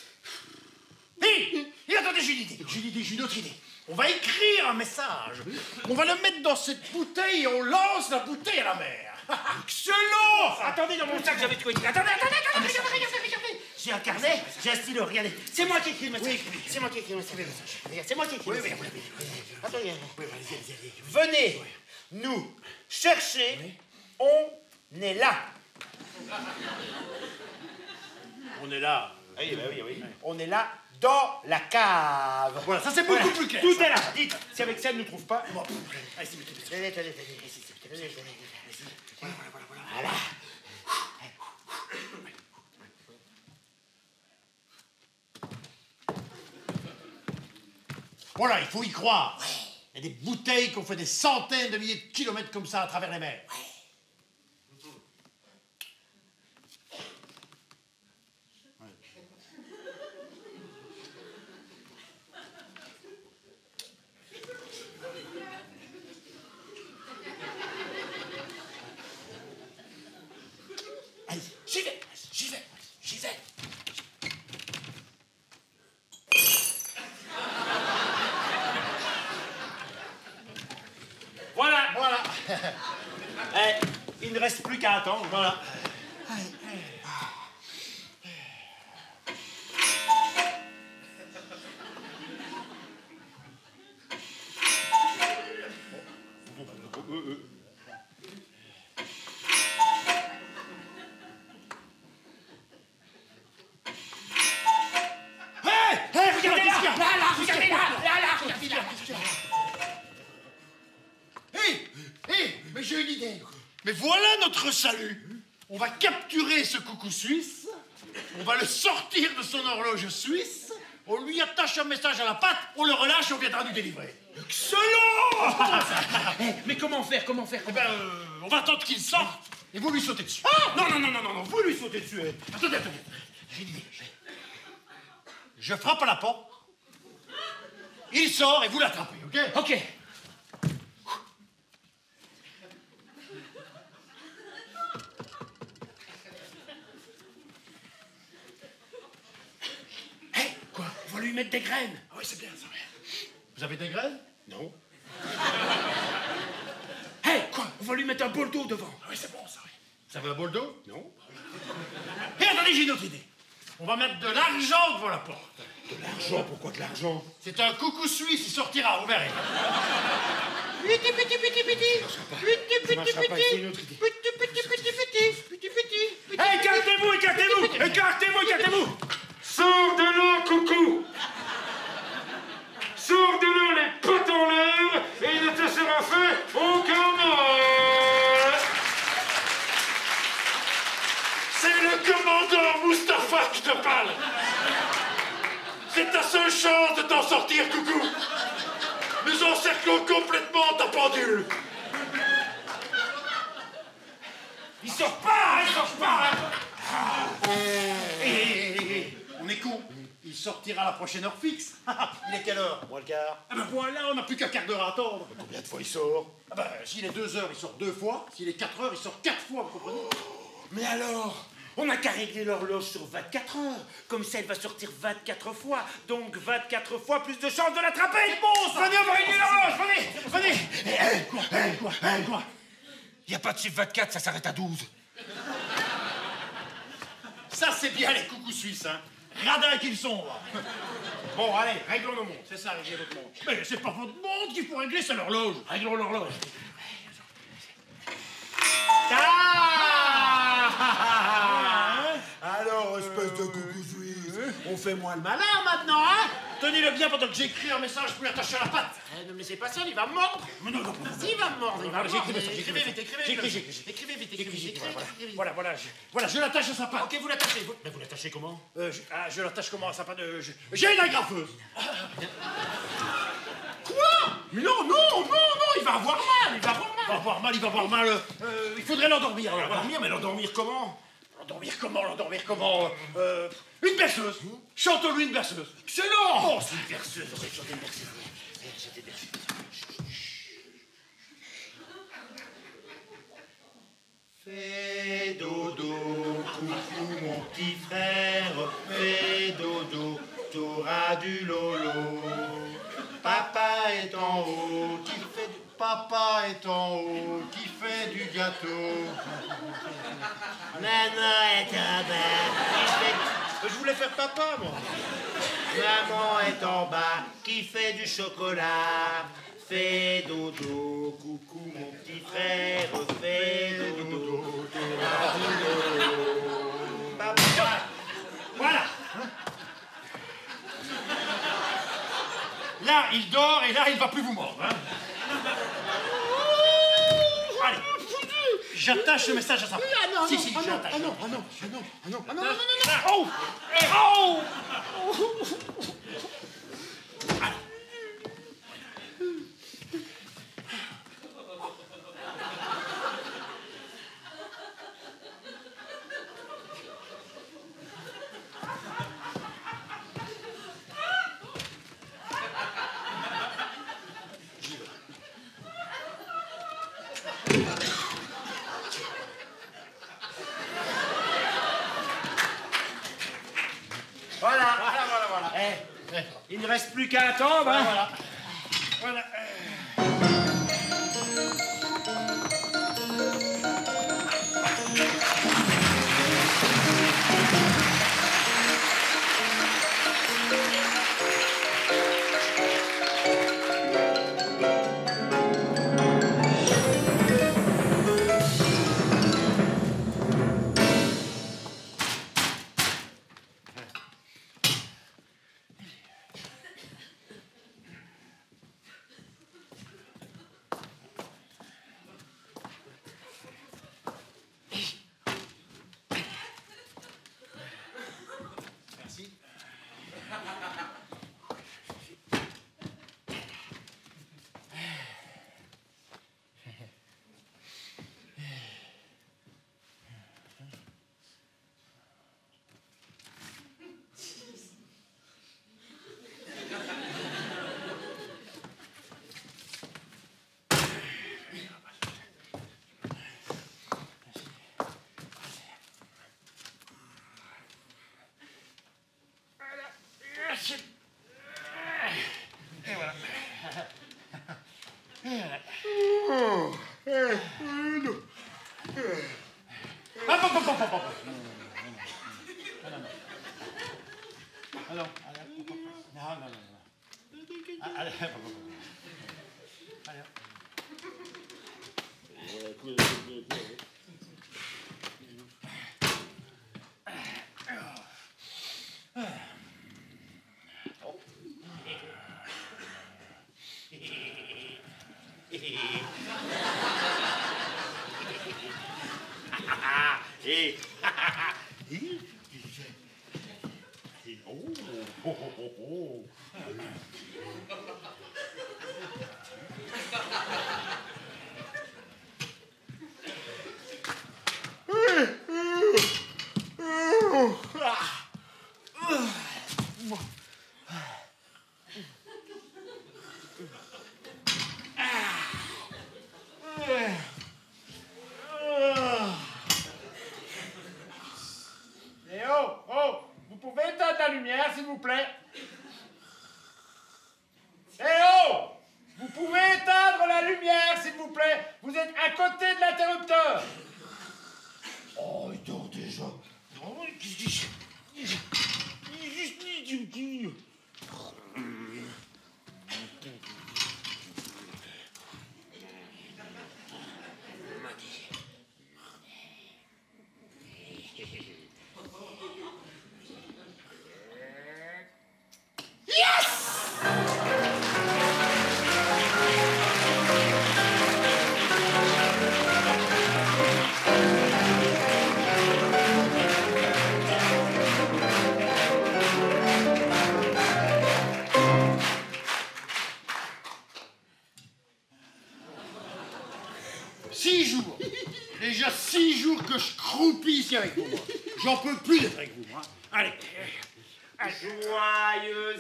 Hé! Et attendez, j'ai une idée. J'ai une idée, j'ai une autre idée. On va écrire un message. On va le mettre dans cette bouteille et on lance la bouteille à la mer. Excellent! Attendez, dans mon sac, j'avais tout écrit. Attendez, attendez, attendez, regardez, regardez, regardez. J'ai un carnet, j'ai un stylo, regardez. C'est moi qui écris le message. Oui, C'est moi qui écris le message. Regarde, c'est moi qui écris Oui, le oui, message. oui, oui, Attendez. Oui, allez-y, allez-y, allez-y. Venez nous chercher. On est là. On est là. Oui, bah oui, oui. On est là dans la cave. Voilà, ça c'est beaucoup Voilà. plus clair. Tout ça. est là. Dites, si avec ça, elle ne nous trouve pas. Bon, allez-y, mettez le Allez, allez, allez, allez, allez, allez, Voilà, voilà, voilà. Voilà. Voilà, il faut y croire. Il y a des bouteilles qui ont fait des centaines de milliers de kilomètres comme ça à travers les mers. Allez, j'y vais, j'y vais, j'y vais. Voilà, Voilà. eh, il ne reste plus qu'à attendre. Voilà. Hey, hey, regardez là, là, là, regardez là, là, là, regardez là. Mais j'ai une idée. Mais voilà notre salut. On va capturer ce coucou suisse, on va le sortir de son horloge suisse, on lui attache un message à la patte, on le relâche et on viendra nous délivrer. Excellent. Mais comment faire, comment faire Eh ben, euh, on va attendre qu'il sorte et vous lui sautez dessus. Ah non, non, non, non, non, non, vous lui sautez dessus. Attendez, attendez. J'ai une idée. Je frappe à la porte, il sort et vous l'attrapez, ok? Ok. On va lui mettre des graines. Ah oui, c'est bien, ça. Vous avez des graines? Non. Hé, hey, quoi? On va lui mettre un bol d'eau devant. Ah oui, c'est bon, ça, oui. Vous avez un bol d'eau? Non. Et attendez, j'ai une autre idée. On va mettre de l'argent devant la porte. De l'argent? Pourquoi de l'argent? C'est un coucou suisse, il sortira, vous verrez. Petit, petit, petit, petit. Petit, petit, marchera pas, petit. c'est une autre idée. Petit, petit, petit, petit. Petit, petit. Hé, écartez-vous, écartez-vous, écartez-vous, écartez-vous. Sors de l'eau, coucou. Sors de l'eau, les potes en l'air, et il ne te sera fait aucun mal. C'est le commandant Mustapha qui te parle. C'est ta seule chance de t'en sortir, coucou. Nous encerclons complètement ta pendule. Il sort pas, il sort pas. Hé, hé, hé, hé, on est con. Il sortira à la prochaine heure fixe. Il est quelle heure? Moins le quart. Ah ben voilà, on n'a plus qu'un quart d'heure à attendre. Combien de fois il sort? Ah ben, s'il est deux heures, il sort deux fois. S'il est quatre heures, il sort quatre fois, vous comprenez? Mais alors, on n'a qu'à régler l'horloge sur vingt-quatre heures. Comme ça, elle va sortir vingt-quatre fois. Donc vingt-quatre fois plus de chances de l'attraper. C'est bon, ça. Venez, on va régler l'horloge, venez, venez. Hé, quoi? Hé, quoi? Hé, quoi? Il n'y a pas de chiffre vingt-quatre, ça s'arrête à douze. Ça, c'est bien les coucous suisses, hein. Radins qu'ils sont, là. Bon, allez, réglons nos montres. C'est ça, régler votre montre. Mais c'est pas votre montre qu'il faut régler, c'est l'horloge. Réglons l'horloge. Ah! Alors, espèce de coucou suisse, on fait moins le malin maintenant, hein? Tenez-le bien pendant que j'écris un message pour lui attacher à la patte. Eh, ne me laissez pas seul, il va me mordre. Mais non, non, non. Si, il va me mordre, il va me J'ai mordre. écrit ça, j'ai écrit Écrivez ça. vite, écrivez J'ai vite. écrit, j'ai écrit. Écrivez vite, J'ai écrivez écrit, vite, voilà, voilà. écrivez vite. Voilà, voilà, je, voilà, je l'attache à sa patte. Ok, vous l'attachez, vous. Mais vous l'attachez comment? Euh, je, ah, je l'attache comment à sa patte? euh, je- J'ai une agrafeuse. Quoi? Mais non, non, non, non, il va avoir mal, il va avoir Il va mal. avoir mal, il va avoir mal. euh, euh, il faudrait l'endormir. alors, voilà. L'endormir, mais l'endormir comment? L'endormir comment? L'endormir comment? euh, Une berceuse. Chante-lui une berceuse. Excellent. Oh, c'est une berceuse. On va chanter une berceuse. C'était une berceuse. Fais dodo, coucou mon petit frère. Fais dodo, t'auras du lolo. Papa est en haut, qui fait du... Papa est en haut, qui fait du gâteau. Maman est en bas, qui fait... Je voulais faire papa, moi. Maman est en bas, qui fait du chocolat. Fais dodo, coucou mon petit frère. Fais dodo, t'auras du lolo. Papa... Voilà. Là, il dort et là, il va plus vous mordre. Hein. Allez. J'attache le message à sa patte. Ah non, si, non, si, ah non, j'attache. ah non, ah non, ah non, ah non, ah non, non, non, Ah, oh. Oh. Voilà. Voilà, voilà, voilà. Eh, il ne reste plus qu'à attendre, hein? Voilà. Voilà. Oh. Eh, euh, non. Ah, pop, pop, pop, pop, pop. Non, non, non. Ah, non, allez, pop, pop. Non, non, non, non. Ah, allez, pop, pop, pop. Allez, hop. Et... Oh, oh, oh, oh. Eh oh, oh, vous pouvez éteindre la lumière, s'il vous plaît? Eh oh, vous pouvez éteindre la lumière, s'il vous plaît? Vous êtes à côté de l'interrupteur. Oh, il dort déjà. Oh, qu'est-ce que Six jours. Déjà six jours que je croupis ici avec vous, moi. J'en peux plus d'être avec vous, moi. Allez. Joyeux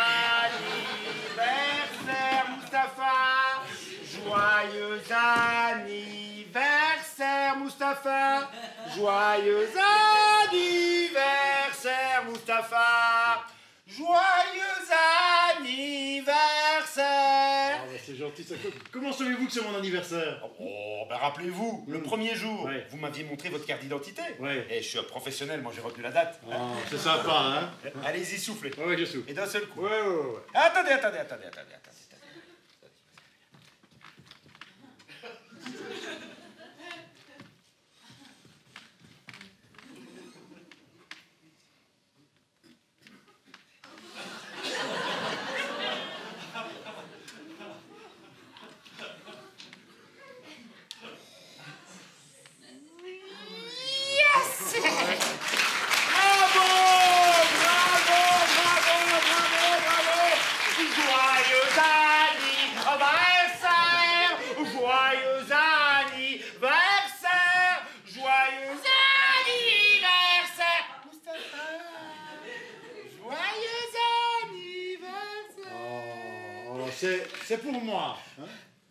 anniversaire, Mustapha. Joyeux anniversaire, Mustapha. Joyeux anniversaire, Mustapha. Joyeux anniversaire. Ah, bah, c'est gentil, ça. Comment savez-vous que c'est mon anniversaire? Oh, ben rappelez-vous, le Mm. premier jour, Ouais. vous m'aviez montré votre carte d'identité. Ouais. Et je suis un professionnel, moi j'ai retenu la date. Oh, c'est sympa, hein? Allez-y, soufflez. Ouais, ouais, je souffle. Et d'un seul coup. Ouais, ouais, ouais, ouais. Attendez, attendez, attendez, attendez, attendez. Bravo, bravo, bravo, bravo, bravo. Joyeux anniversaire, joyeux anniversaire, joyeux anniversaire. Mustapha, joyeux anniversaire. Oh, c'est, c'est pour moi. Hein?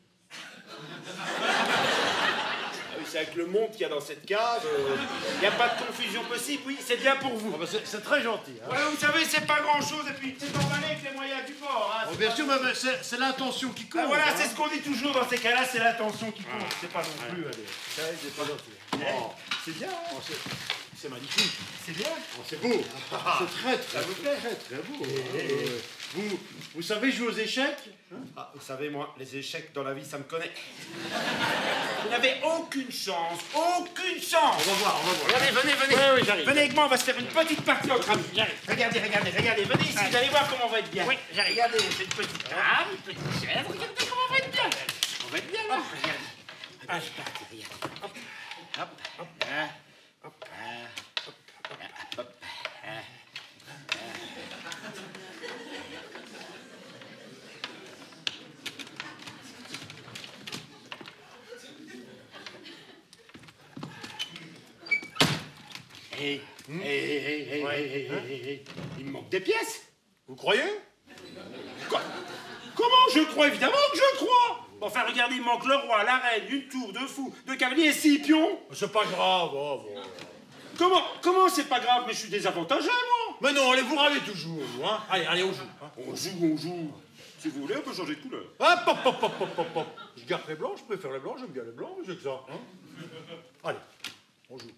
Ah oui, c'est avec le monde qu'il y a dans cette cave. Il n'y a pas de confusion possible, oui, c'est bien pour vous. Oh, bah, c'est, c'est très gentil. Hein? Ouais, vous savez, c'est pas grand-chose, et puis c'est emballé avec les moyens du bord. Hein, Oh, bien sûr, mais, mais c'est, c'est l'intention qui compte. Ah, voilà, hein? c'est ce qu'on dit toujours dans ces cas-là, c'est l'attention qui compte. C'est pas non plus, allez. C'est, c'est pas gentil. Oh, C'est bien, hein. oh, c'est, c'est magnifique. C'est bien. Oh, c'est beau. C'est très, très, Ça vous plaît? très, très beau. Euh, vous, vous savez jouer aux échecs? Hein? Ah, vous savez, moi, les échecs dans la vie, ça me connaît. Vous n'avez aucune chance, aucune chance. On va voir, on va voir. Regardez, venez, venez. Oui, oui, j'arrive. Venez avec moi, on va se faire une petite partie entre amis. J'arrive. Regardez, regardez, regardez. Venez ici, vous allez voir comment on va être bien. Oui, j'arrive. Regardez, c'est une petite table, une petite chaise. Regardez comment on va être bien. On va être bien, là. Regardez. Ah, je parti, regardez. Hop, hop, hop, hein. Hop, hein. Hop, hop, hop, hein. Hé, hé, hé, hé, hé, hé, hé, hé. Il me manque des pièces. Vous croyez? Quoi? Comment je crois? Évidemment que je crois. Enfin, regardez, il manque le roi, la reine, une tour, deux fous, deux cavaliers et six pions. C'est pas grave. Oh, bon. Comment? Comment c'est pas grave? Mais je suis désavantagé, moi. Mais non, allez vous râler toujours, vous, hein? Allez, allez, on joue. Hein? On joue, on joue. Si vous voulez, on peut changer de couleur. Hop, hop, hop, hop, hop, hop, hop. Je garde les blancs, je préfère les blancs, j'aime bien les blancs, c'est que ça. Hein. Allez, on joue.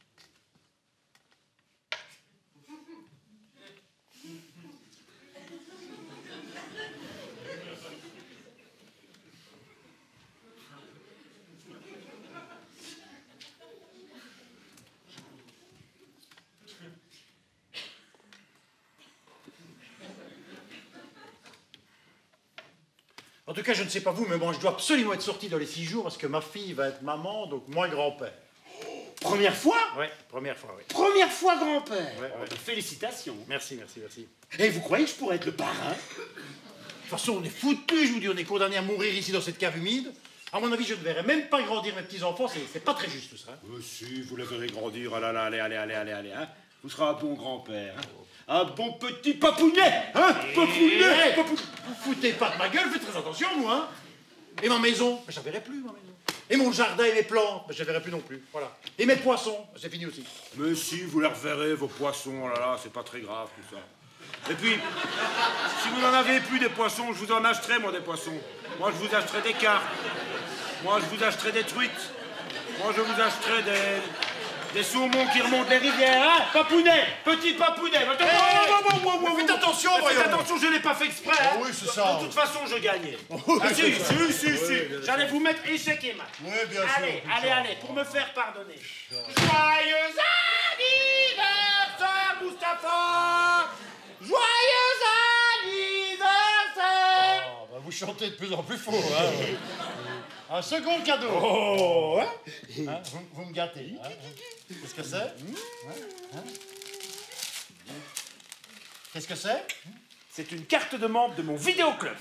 En tout cas, je ne sais pas vous, mais bon, je dois absolument être sorti dans les six jours parce que ma fille va être maman, donc moi grand-père. Première fois? Oui, première fois, oui. Première fois grand-père. Ouais, ouais. Félicitations. Merci, merci, merci. Et vous croyez que je pourrais être le parrain? De toute façon, on est foutus, je vous dis, on est condamnés à mourir ici dans cette cave humide. À mon avis, je ne verrai même pas grandir mes petits-enfants, c'est pas très juste tout ça. Hein. Oh, si, vous les verrez grandir, ah là là, allez, allez, allez, allez, allez, hein. Vous serez un bon grand-père, hein. Un bon petit papounet, hein. Papounet, papounet. Vous foutez pas de ma gueule, faites très attention, moi, hein. Et ma maison, je la verrai plus, ma maison. Et mon jardin et mes plantes, je la verrai plus non plus, voilà. Et mes poissons, c'est fini aussi. Mais si, vous les reverrez, vos poissons, oh là là, c'est pas très grave tout ça. Et puis, si vous n'en avez plus des poissons, je vous en achèterai, moi, des poissons. Moi, je vous achèterai des carpes. Moi, je vous achèterai des truites. Moi, je vous achèterai des... des saumons qui remontent les rivières, hein. Papounet, petit papounet. Hey, faites attention, voyons. Faites attention, je l'ai pas fait exprès, hein. Oui, c'est ça. De toute façon, je gagnais. Ah, si, si, si, si. J'allais vous mettre échec et mat. Oui, bien sûr. Allez, allez, allez, pour me faire pardonner. Joyeux anniversaire, Mustapha! Joyeux anniversaire! Ah, bah, vous chantez de plus en plus fort, hein. Un second cadeau. Oh, hein? Hein, vous, vous me gâtez. Hein. Qu'est-ce que c'est? Hein? Qu'est-ce que c'est? C'est une carte de membre de mon vidéoclub.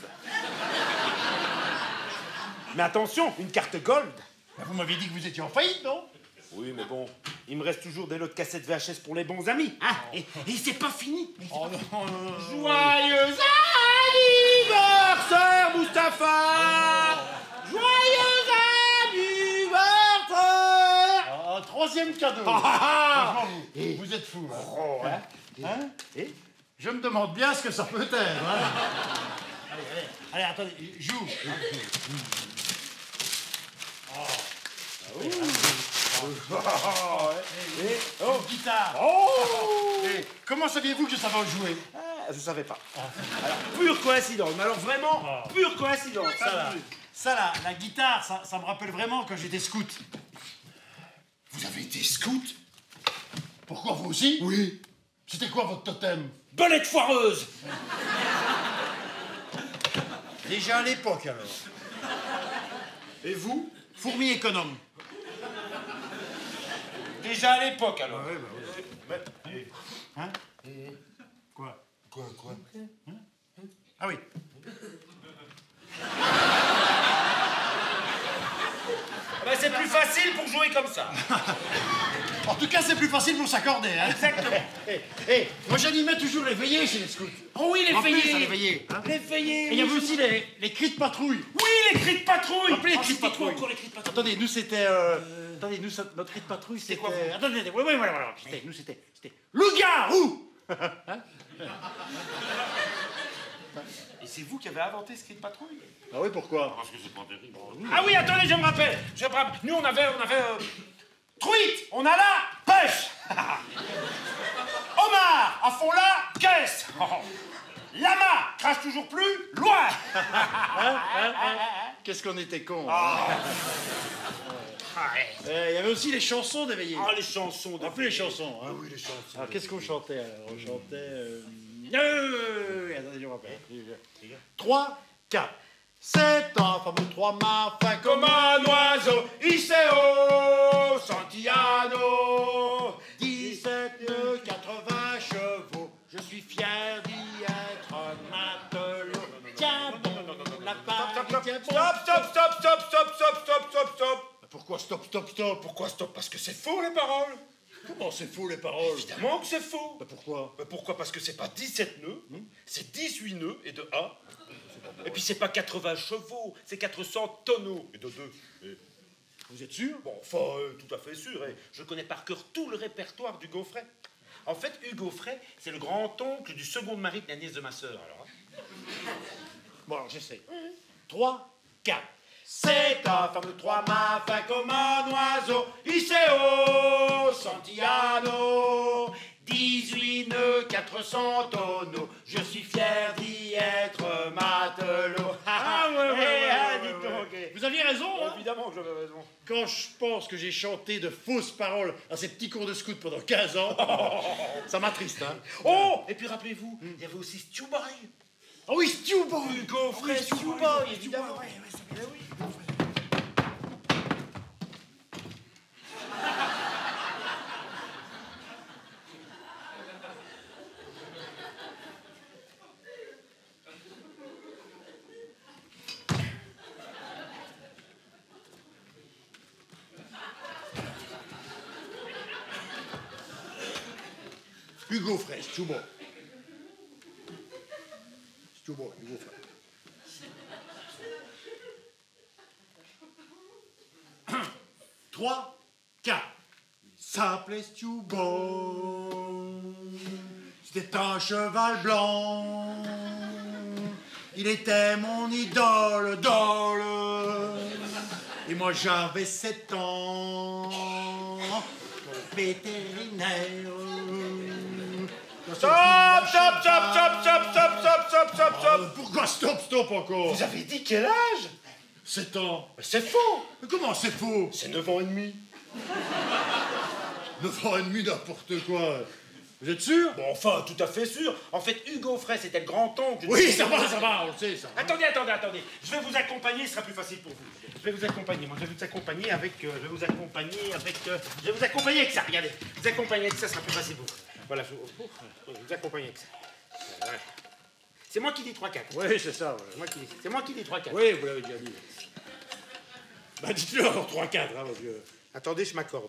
Mais attention, une carte gold. Vous m'aviez dit que vous étiez en faillite, non? Oui, mais bon, il me reste toujours des lots de cassettes V H S pour les bons amis. Ah, et, et c'est pas fini. Oh non, non, non, non. Joyeux anniversaire, Mustapha! Joyeux anniversaire! Un troisième cadeau. Ah, ah, ah. Franchement, vous, vous êtes fous. Hein. Oh, hein? Hein? Et je me demande bien ce que ça peut être. Hein. Allez, allez, allez, attendez, joue. Hein. Oh. Ah oui. Oh, et, et, oh, guitare. Oh! Et comment saviez-vous que je savais en jouer? Ah, je savais pas. Alors, pure coïncidence, mais alors vraiment, Oh. pure coïncidence. Ça, là, ça là, la guitare, ça, ça me rappelle vraiment quand j'étais scout. Vous avez été scout? Pourquoi, vous aussi? Oui. C'était quoi votre totem? Belette foireuse! Déjà à l'époque, alors. Et vous? Fourmi économe. Déjà à l'époque, alors. Ah, ouais, bah, ouais. Mais, et, hein? Quoi? Quoi, quoi? Hein? Ah oui. Ben, c'est plus facile pour jouer comme ça. En tout cas, c'est plus facile pour s'accorder, hein? Exactement. Eh, eh, moi j'animais toujours les veillées chez les scouts. Oh oui, les Rappelez veillées. ça, les veillées. Hein? Les veillées. Et il y avait aussi les, les cris de patrouille. Oui, les cris de patrouille. Rappelez les Ah, cris de c'était quoi patrouille. encore les cris de patrouille? Attendez, nous c'était... Euh... Attendez, nous, ça- notre cri de patrouille, c'était... quoi, vous Attendez, attendez, oui, oui, voilà, voilà. C'était- Nous, c'était... C'était... Loup-garou. Hein? Et c'est vous qui avez inventé ce cri de patrouille? Ah oui, pourquoi? Parce que c'est pas terrible. Ah oui, attendez, je me rappelle. Je me rappelle. Nous, on avait... On avait euh, truite, on a la pêche. Homard, à fond la caisse. Lama, crache toujours plus loin. Qu'est-ce qu'on était cons. Ah. Euh, Il y avait aussi les chansons des veillées. Ah, les chansons. de- Rappelez les chansons, hein? Oui, les chansons. Alors, qu'est-ce qu'on chantait alors? On chantait... Euh... Euh... Attendez, je me rappelle. Trois, quatre. Sept ans, fameux trois mâts, fin Comme un oiseau, Iseo, Santillano. dix-sept nœuds, quatre-vingts chevaux. Je suis fier d'y être un matelot. Tiens bon, la barre, Stop, stop, tiens bon. stop, stop, stop, stop, stop, stop, stop, stop, stop. Pourquoi stop, stop, stop? Pourquoi stop? Parce que c'est faux, les paroles. Comment c'est faux les paroles? Évidemment que c'est faux. Bah, pourquoi? Mais pourquoi? Parce que c'est pas dix-sept nœuds, c'est dix-huit nœuds et de un. Et puis c'est pas quatre-vingts chevaux, c'est quatre cents tonneaux et de deux. Et- Vous êtes sûr? Bon, enfin, euh, tout à fait sûr. Et je connais par cœur tout le répertoire d'Hugo Frey. En fait, Hugo Frey, c'est le grand-oncle du second mari de la nièce de ma sœur, alors. Hein. Bon, alors j'essaie. Trois, quatre. C'est un femme de trois mains, fin comme un oiseau. Iseo Santillano, dix-huit nœuds, quatre cents tonneaux. Je suis fier d'y être matelot. Ah ouais, ouais, ouais, ouais, dites ouais, donc. ouais. Vous aviez raison, hein? Évidemment que j'avais raison. Quand je pense que j'ai chanté de fausses paroles à ces petits cours de scout pendant quinze ans, ça m'attriste, hein? Oh, et puis rappelez-vous, il y avait aussi Stew Boy. Ah oui, Stew Boy! Hugo Frey, Stew Boy, évidemment. Ouais, ouais, ça me- Eh oui. Hugo Frey, Stew Boy. Stew Boy, Hugo Frey. Trois, quatre. Il s'appelait Stew Boy. C'était un cheval blanc. Il était mon idole, idole. Et moi j'avais sept ans. Mon vétérinaire. Stop, stop, stop, stop, stop, stop, stop, stop, stop, stop. Euh, Pourquoi stop, stop encore? Vous avez dit quel âge? sept ans. C'est faux. Mais comment c'est faux? C'est neuf ans et demi. neuf ans et demi, n'importe quoi. Vous êtes sûr? Bon, enfin, tout à fait sûr. En fait, Hugo Frey, c'était le grand-oncle. Oui, ça va, ça va, on le sait, ça. Attendez, attendez, attendez. Je vais vous accompagner, ce sera plus facile pour vous. Je vais vous accompagner, moi, je vais vous accompagner avec... euh, je vais vous accompagner avec... euh, je vais vous accompagner avec ça, regardez. Vous accompagner avec ça, ce sera plus facile pour vous. Voilà, je, oh, oh, je vais vous accompagner avec ça. Voilà. C'est moi qui dis trois quatre. Oui, c'est ça. C'est moi qui dis- C'est moi qui dis trois quatre. Oui, vous l'avez déjà dit. Bah, dites-le alors trois quatre, hein, parce que... Attendez, je m'accorde.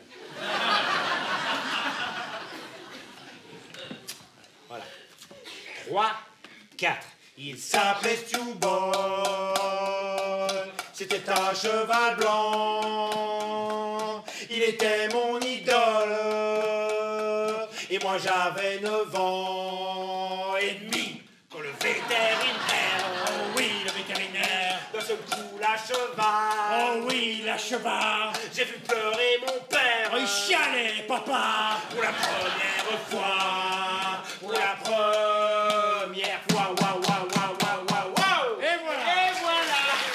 Voilà. trois, quatre. Il s'appelait Stew Boy. C'était un cheval blanc. Il était mon idole. Et moi j'avais neuf ans et demi. Quand le vétérinaire, Oh oui, le vétérinaire. d'un seul coup la cheval. Oh oui, la cheval. J'ai vu pleurer mon père. Oh, il chialait, papa. Pour la première fois, pour la première fois, waouh, waouh, waouh, waouh, waouh, waouh. Et voilà. Et voilà.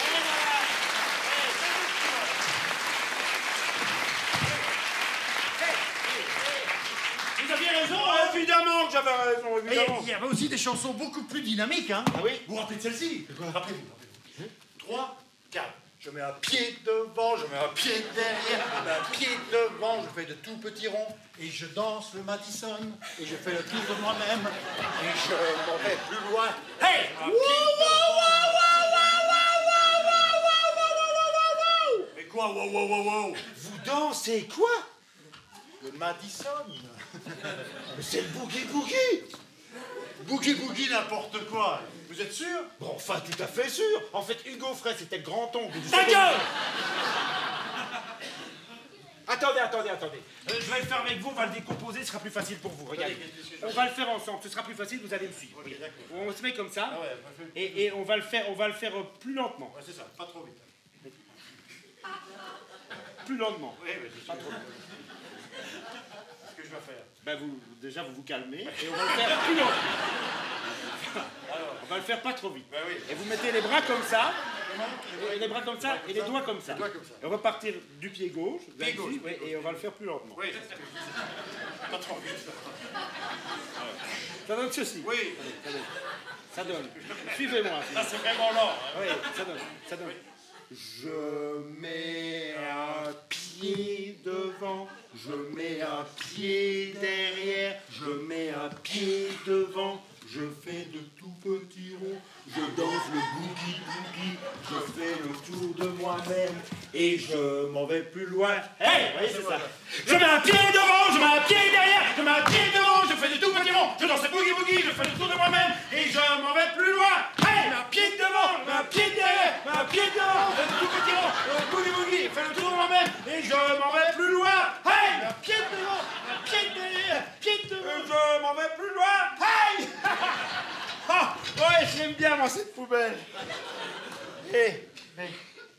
Vous aviez raison, Oh, hein? évidemment que j'avais raison, Et évidemment. il y avait aussi des chansons beaucoup plus dynamiques, hein? Ah oui? Vous vous rappelez de celle-ci? Rappelez-vous, rappelez-vous. trois, quatre. Je mets un pied devant, je mets un pied derrière, je mets un pied devant, je fais de tout petits ronds, et je danse le Madison, et je fais le tour de moi-même, et je m'en vais plus loin. Hey! Un pied devant. Mais quoi, wow, wow, wow, wow? Vous dansez quoi? Le Madison. Mais c'est le boogie boogie. Boogie boogie, n'importe quoi. Vous êtes sûr? Bon, enfin, tout à fait sûr. En fait, Hugo Frey, c'était le grand-oncle du... Ta gueule! Attendez, attendez, attendez. Euh, je vais le faire avec vous, on va le décomposer, ce sera plus facile pour vous. Regardez. On va le faire ensemble, ce sera plus facile, vous allez me suivre. Ok, d'accord. On se met comme ça, Ah ouais, et, et on va le faire, on va le faire euh, plus lentement. ouais, c'est ça, pas trop vite. Plus lentement. Oui, mais c'est Pas trop. ce que je dois faire. Ben vous, déjà, vous vous calmez, et on va le faire plus lentement. On va le faire pas trop vite. Ben oui. Et vous mettez les bras comme ça, et les bras comme ça, et les doigts comme ça. doigts comme ça. Et on va partir du pied gauche, vers gauche, ici, pied ouais, et on va le faire plus lentement. Oui, c'est ce que je disais. Pas trop vite. Ça donne ceci. Oui. Ça donne. Ça donne. Suivez-moi. Là, c'est vraiment lent. Hein. Oui, ça donne. Ça donne. Je mets un pied devant, je mets un pied derrière, je mets un pied devant, je fais de tout petits ronds, je danse le boogie boogie, je fais le tour de moi-même et je m'en vais plus loin. Hey, vous voyez, c'est ça. Je mets un pied devant, je mets un pied derrière, je mets un pied devant, je fais de tout petits ronds, je danse le boogie boogie, je fais le tour de moi-même et je m'en vais plus loin. Hey, je mets un pied devant, je mets un pied derrière, je mets un pied devant, je fais de tout petits ronds, je danse le boogie boogie, je fais le tour de moi-même et je m'en vais plus loin. Hey, je mets un pied devant, un pied derrière, pied devant, et je m'en vais plus loin. Hey. Ah, ouais, je l'aime bien, moi, cette poubelle. Hé, hey,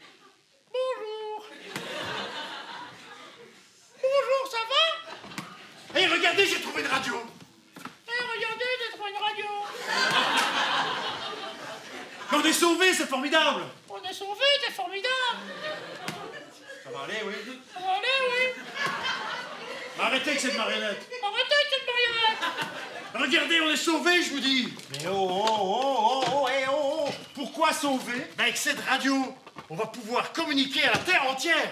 c'est formidable. On est sauvés, c'est formidable. Ça va aller, oui. Ça va aller, oui. Arrêtez avec cette marionnette. Arrêtez cette marionnette. Regardez, on est sauvés, je vous dis. Mais oh, oh, oh, oh, oh, eh, oh, oh. Pourquoi sauver? Ben, avec cette radio, on va pouvoir communiquer à la Terre entière.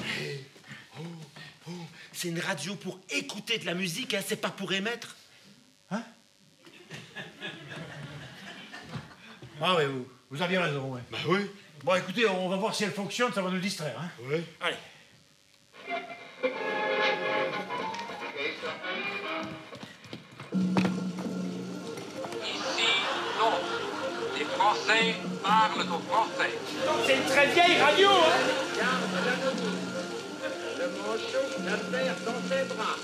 C'est une radio pour écouter de la musique, hein, c'est pas pour émettre. Hein? Ah oui, vous, vous aviez raison, ouais. Bah oui. Bon, écoutez, on va voir si elle fonctionne, ça va nous distraire, hein. Oui. Allez. Ici, non. Les Français parlent aux Français. C'est une très vieille radio, hein. Le manchot l'affaire dans ses bras.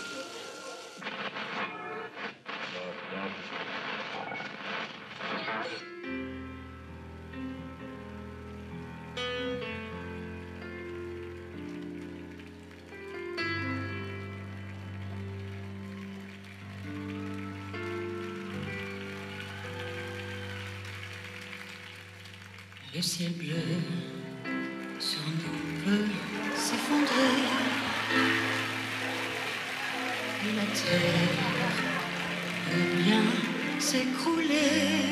Le ciel bleu sur nous peut s'effondrer et la terre peut bien s'écrouler.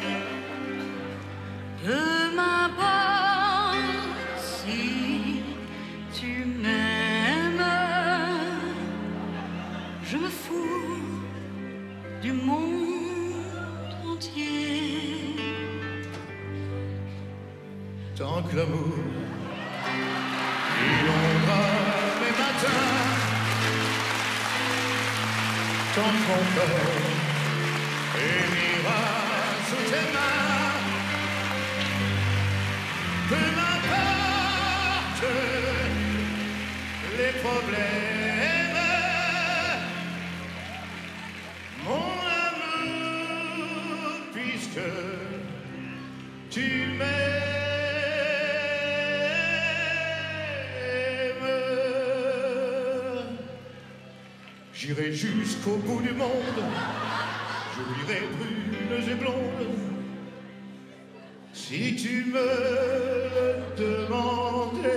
Peu m'importe si tu m'aimes, je me fous du monde entier. Tant que l'amour inondera mes matins, tant qu'on peur émira sous tes mains, peu m'importe les problèmes, mon amour, puisque tu m'aimes. J'irai jusqu'au bout du monde, j'oublierai brunes et blondes, si tu me le demandais.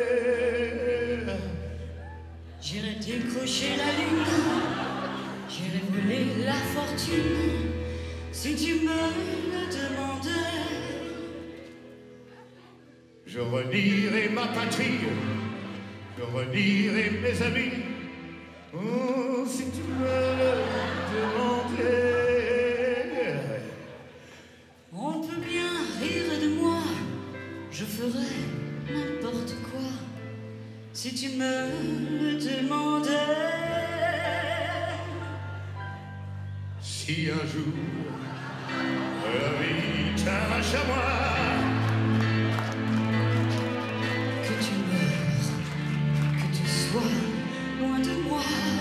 J'irai décrocher la lune, j'irai voler la fortune, si tu me le demandais. Je renierai ma patrie, je renierai mes amis, oh, si tu me le demandais. On peut bien rire de moi, je ferais n'importe quoi, si tu me le demandais. Si un jour la vie t'arrache à moi, que tu meurs, que tu sois loin de moi,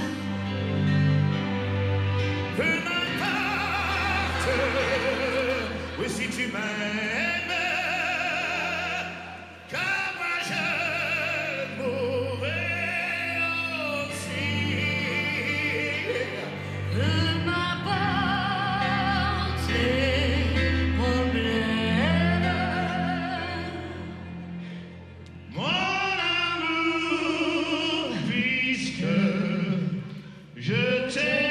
peu m'importe, oui, si tu m'aimes, car moi je mourrai aussi. peu m'importe les problèmes. Mon amour, puisque je t'aime.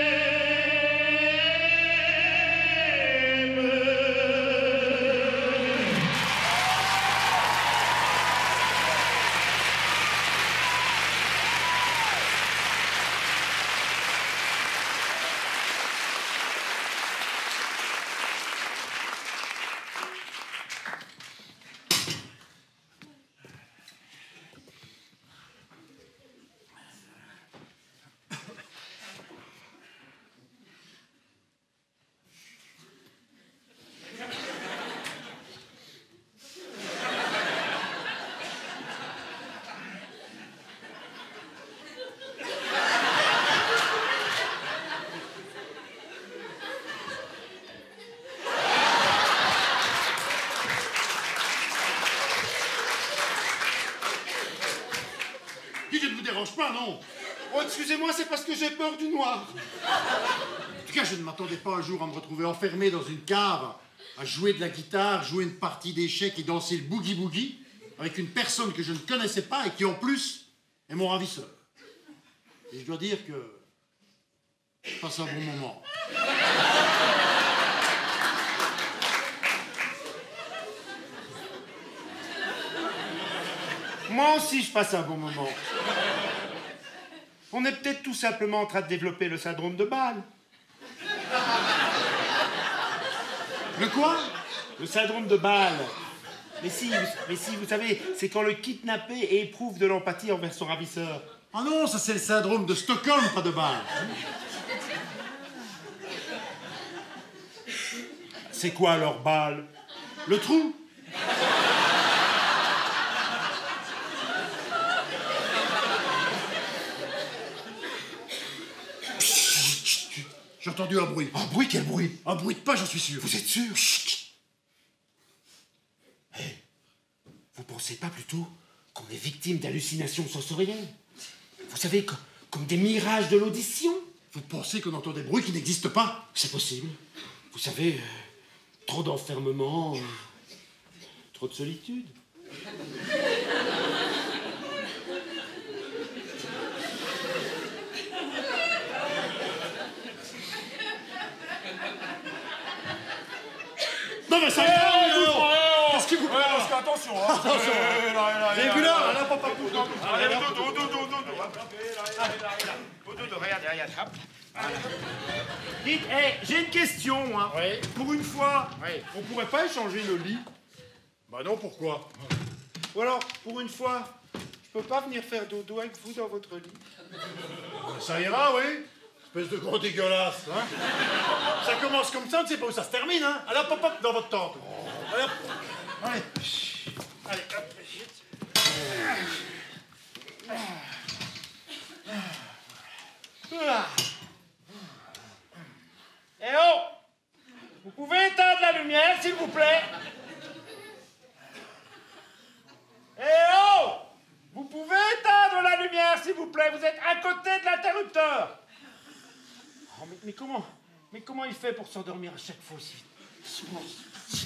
Dis, je ne vous dérange pas, non? Oh, excusez-moi, c'est parce que j'ai peur du noir. En tout cas, je ne m'attendais pas un jour à me retrouver enfermé dans une cave à jouer de la guitare, jouer une partie d'échecs et danser le boogie-boogie avec une personne que je ne connaissais pas et qui, en plus, est mon ravisseur. Et je dois dire que je passe un bon moment. Moi aussi, je passe un bon moment. On est peut-être tout simplement en train de développer le syndrome de Bâle. Le quoi? Le syndrome de Bâle. Mais si, mais si, vous savez, c'est quand le kidnappé éprouve de l'empathie envers son ravisseur. Ah non, ça c'est le syndrome de Stockholm, pas de Bâle. C'est quoi alors, Bâle? Le trou? J'ai entendu un bruit. Un bruit? Quel bruit? Un bruit de pas, j'en suis sûr. Vous êtes sûr? Chut. Hey, vous pensez pas plutôt qu'on est victime d'hallucinations sensorielles? Vous savez, comme, comme des mirages de l'audition? Vous pensez qu'on entend des bruits qui n'existent pas? C'est possible. Vous savez, euh, trop d'enfermement, euh, trop de solitude. Non mais ça y est, qu'est-ce que vous faites? Attention, hein. Attention. Vous avez vu là? Là, papa, pousse. Allez, au dodo, au dodo, au dodo. Au dodo, regardez, regarde, hop. Dites, hey, j'ai une question, hein. Oui. Pour une fois, Oui. on pourrait pas échanger le lit? Bah non, pourquoi? Ou alors, pour une fois, je peux pas venir faire dodo avec vous dans votre lit? Ça ira, oui. Espèce de gros dégueulasse, hein. Ça commence comme ça, on ne sait pas où ça se termine, hein. Allez, hop, hop, hop, dans votre tente. Allez, hop. Allez. Allez, hop. Eh oh! Vous pouvez éteindre la lumière, s'il vous plaît? Eh oh! Vous pouvez éteindre la lumière, s'il vous plaît? Vous êtes à côté de l'interrupteur. Oh, mais, mais comment Mais comment il fait pour s'endormir à chaque fois aussi vite?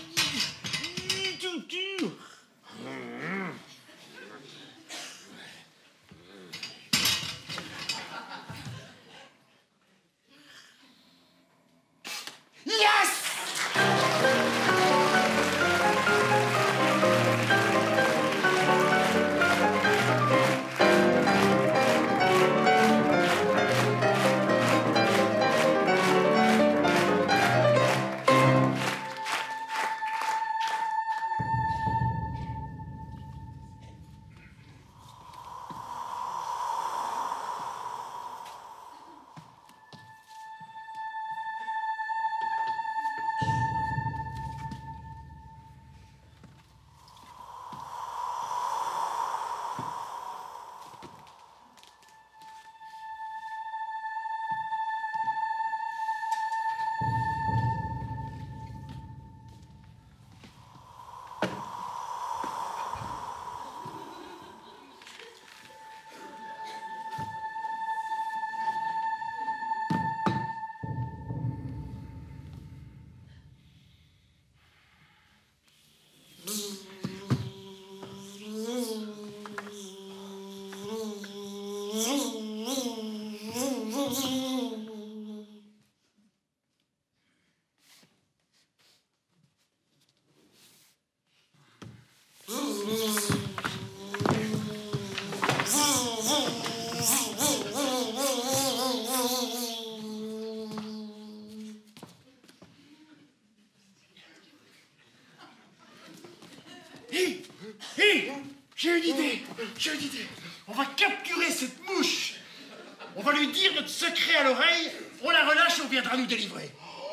Hé, hé, j'ai une idée, j'ai une idée. On va capturer cette mouche. On va lui dire notre secret à l'oreille, on la relâche et on viendra nous délivrer.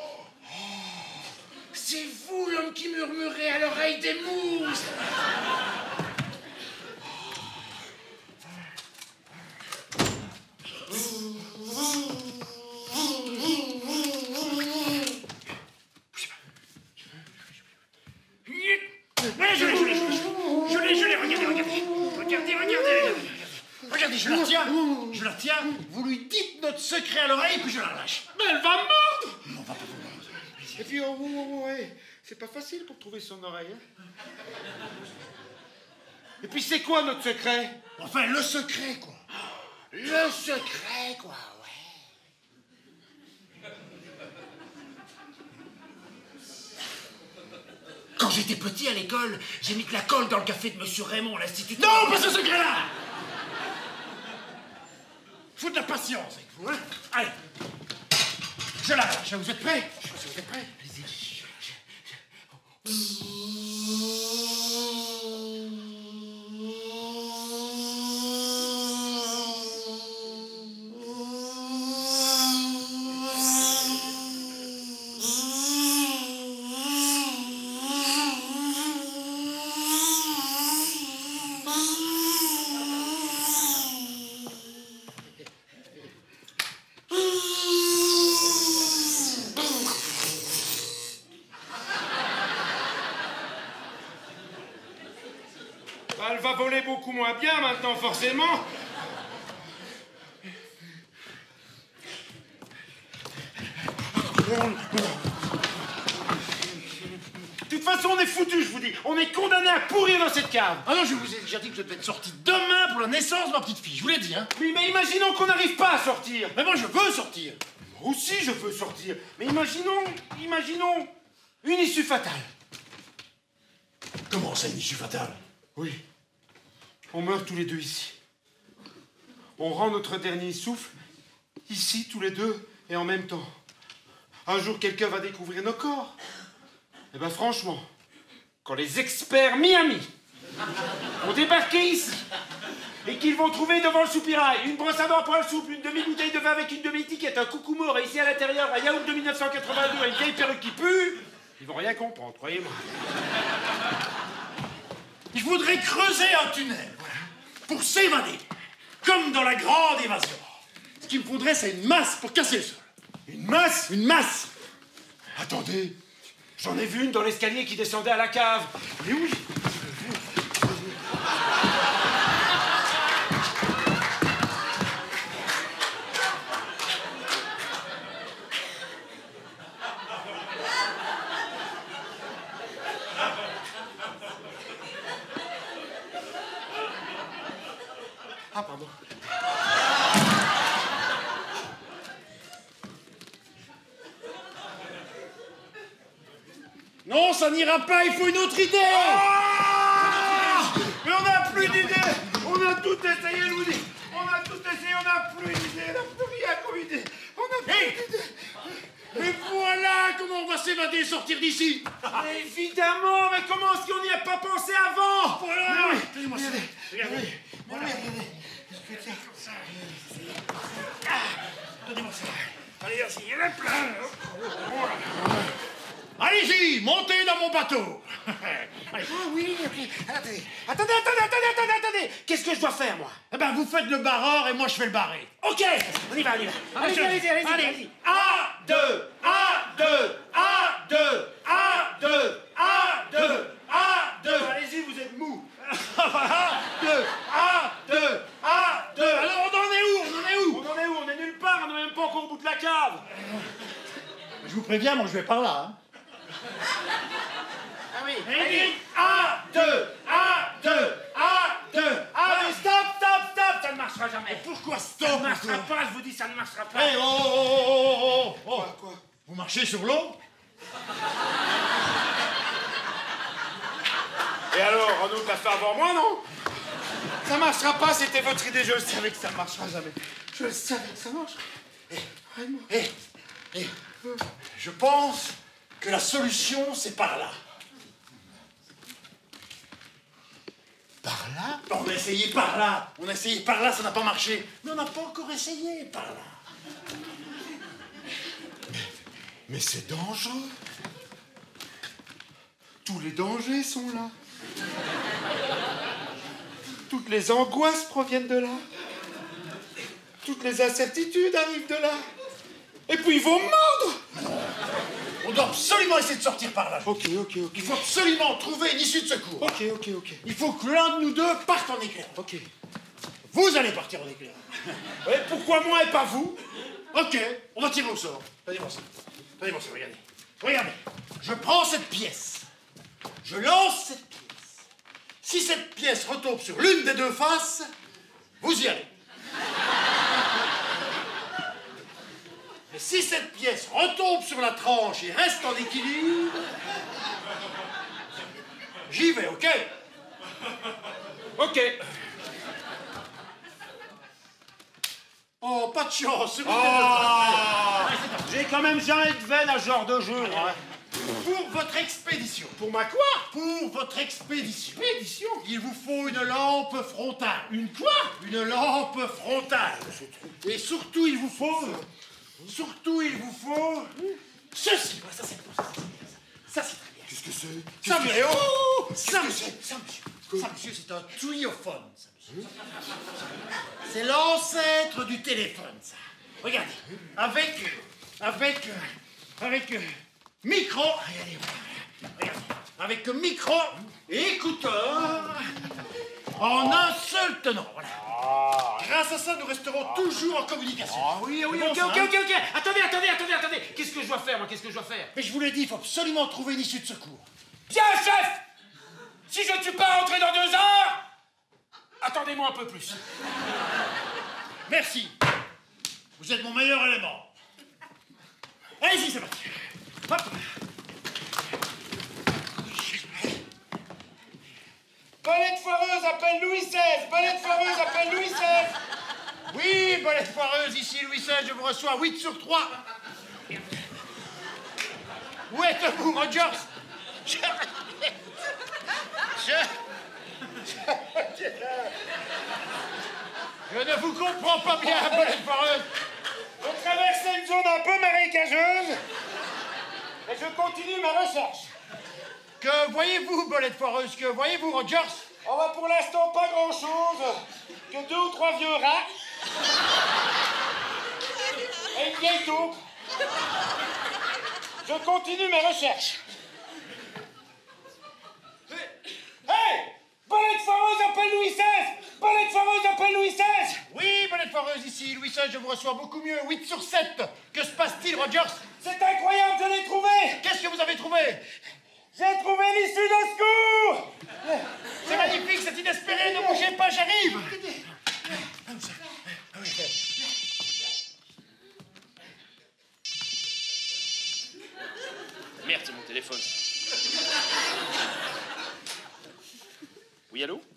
C'est vous l'homme qui murmurez à l'oreille des mousses. Ouais, je l'ai, je l'ai, je l'ai, je l'ai, je l'ai, regardez, regardez, regardez, regardez, regardez, regardez, je la tiens, je la tiens, vous lui dites notre secret à l'oreille, puis je la relâche. Mais elle va me mordre. Non, on va pas vous mordre. Et puis, oh, oh, oh, ouais. C'est pas facile pour trouver son oreille. Hein. Et puis c'est quoi notre secret? Enfin, le secret, quoi. Le secret, quoi, ouais. Quand j'étais petit à l'école, j'ai mis de la colle dans le café de Monsieur Raymond, l'instituteur. Non, pas ce secret-là! Faut de la patience avec vous, hein. Allez. Je l'arrache, vous êtes prêts? Je sais pas si vous êtes prêts. Allez-y. Elle va voler beaucoup moins bien maintenant, forcément. De toute façon, on est foutus, je vous dis. On est condamné à pourrir dans cette cave. Ah non, je vous ai déjà dit que je devais être sorti demain pour la naissance de ma petite fille. Je vous l'ai dit, hein. Mais, mais imaginons qu'on n'arrive pas à sortir. Mais moi, je veux sortir. Moi aussi, je veux sortir. Mais imaginons, imaginons une issue fatale. Comment ça, une issue fatale? Oui. On meurt tous les deux ici. On rend notre dernier souffle ici, tous les deux, et en même temps. Un jour, quelqu'un va découvrir nos corps. Eh ben franchement, quand les experts Miami ont débarqué ici et qu'ils vont trouver devant le soupirail une brosse à dents pour le souple, une demi-bouteille de vin avec une demi-étiquette, un coucou mort et ici à l'intérieur un yaourt de mille neuf cent quatre-vingt-deux et une vieille perruque qui pue, ils vont rien comprendre, croyez-moi. Je voudrais creuser un tunnel, voilà, pour s'évader, comme dans la grande évasion. Ce qu'il me faudrait, c'est une masse pour casser le sol. Une masse? Une masse. Attendez, j'en ai vu une dans l'escalier qui descendait à la cave. Mais oui. Ah, pardon. Non, ça n'ira pas, il faut une autre idée. Ah, mais on n'a plus d'idées. On a tout essayé, je vous dis. On a tout essayé, on n'a plus d'idées. On n'a plus rien comme idée. On n'a plus Hey. d'idées. Mais voilà comment on va s'évader et sortir d'ici. Mais évidemment, mais comment est-ce qu'on n'y a pas pensé avant? Voilà. Mais oui. Tenez-moi ça. Regardez. Voilà. Donnez-moi ça. Allez, aussi, il y en a plein. Allez-y, montez dans mon bateau. Allez. Ah oui, ok. Attendez, attendez, attendez, attendez, attendez, attendez. Qu'est-ce que je dois faire, moi? Eh ben, vous faites le barreur et moi je fais le barré. Ok, on y va, on y va. Allez-y, allez-y, allez-y. Allez. allez-y. A, deux, A, deux, A, deux, A, deux, A, deux, A, deux. Allez-y, vous êtes mou. A, deux, A, deux, A, deux. Alors on en est où? On en est où? On en est où? On est nulle part, on n'est même pas encore au bout de la cave. Je vous préviens, moi je vais par là. Hein. Ah oui. Allez, A, deux, A, deux, A, deux. Allez, stop, stop, stop. Ça ne marchera jamais. Pourquoi Ça stop? ne marchera pas, je vous dis, ça ne marchera pas. Hey, oh, oh, oh, oh, oh, oh. Quoi, quoi? Vous marchez sur l'eau? Et alors, Renaud t'a fait avant moi, non? Ça marchera pas, c'était votre idée, je le savais que ça marchera jamais. Je le savais que ça marche. Vraiment. Eh, eh, je pense que la solution, c'est par là. Par là? On a essayé par là. On a essayé par là, ça n'a pas marché. Mais on n'a pas encore essayé par là. Mais c'est dangereux. Tous les dangers sont là. Toutes les angoisses proviennent de là. Toutes les incertitudes arrivent de là. Et puis ils vont mordre. On doit absolument essayer de sortir par là. Ok, ok, ok. Il faut absolument trouver une issue de secours. Ok, ok, ok. Il faut que l'un de nous deux parte en éclair. Ok. Vous allez partir en éclair. Ouais, pourquoi moi et pas vous? Ok, on va tirer au sort. Tenez-moi ça. Tenez-moi ça, regardez. Regardez, je prends cette pièce. Je lance cette pièce. Si cette pièce retombe sur l'une des deux faces, vous y allez. Mais si cette pièce retombe sur la tranche et reste en équilibre, j'y vais, ok? Ok. Oh, pas de chance. sur une des deux Ah, faces. j'ai quand même jamais de veine à ce genre de jeu. Hein. Pour votre expédition. Pour ma quoi? Pour votre expédition. Expédition? Il vous faut une lampe frontale. Une quoi? Une lampe frontale. Et surtout, il vous faut... Surtout, il vous faut... Ceci. Ça, c'est bon, ça, c'est bien, ça. Ça, c'est très bien. Qu'est-ce que c'est? Ça, monsieur. Oh, ça, monsieur. Ça, monsieur. Ça, monsieur, c'est un triophone, ça, monsieur. C'est l'ancêtre du téléphone, ça. Regardez. Avec... Avec... Avec... Micro. Regardez, regardez. Avec micro et écouteur. En un seul tenant, voilà. Ah. Grâce à ça, nous resterons toujours en communication. Ah oui, oui, C'est bon, ok, ça, ok, hein? ok, ok. Attendez, attendez, attendez, attendez. Qu'est-ce que je dois faire, moi? Qu'est-ce que je dois faire? Mais je vous l'ai dit, il faut absolument trouver une issue de secours. Bien, chef! Si je ne suis pas rentré dans deux heures, attendez-moi un peu plus. Merci. Vous êtes mon meilleur élément. Allez-y, c'est parti. Hop. Bolette foireuse appelle Louis seize. Bolette foireuse appelle Louis seize. Oui, bolette foireuse, ici Louis seize, je vous reçois huit sur trois. Où êtes-vous, Rogers? Je... Je... Je ne vous comprends pas bien, bolette foireuse. Je traversais une zone un peu marécageuse et je continue ma recherche. Que voyez-vous, bolette foireuse? Que voyez-vous, Rogers? On va pour l'instant pas grand-chose que deux ou trois vieux rats et une vieille taupe. Je continue mes recherches. Hey! Bolette foireuse appelle Louis seize! Bolette foireuse appelle Louis seize! Oui, bolette foireuse, ici Louis seize, je vous reçois beaucoup mieux, huit sur sept. Que se passe-t-il, Rogers? C'est incroyable, je l'ai trouvé! Qu'est-ce que vous avez trouvé? J'ai trouvé l'issue de secours! C'est magnifique, c'est inespéré, ne bougez pas, j'arrive. Merde, c'est mon téléphone. Oui, allô?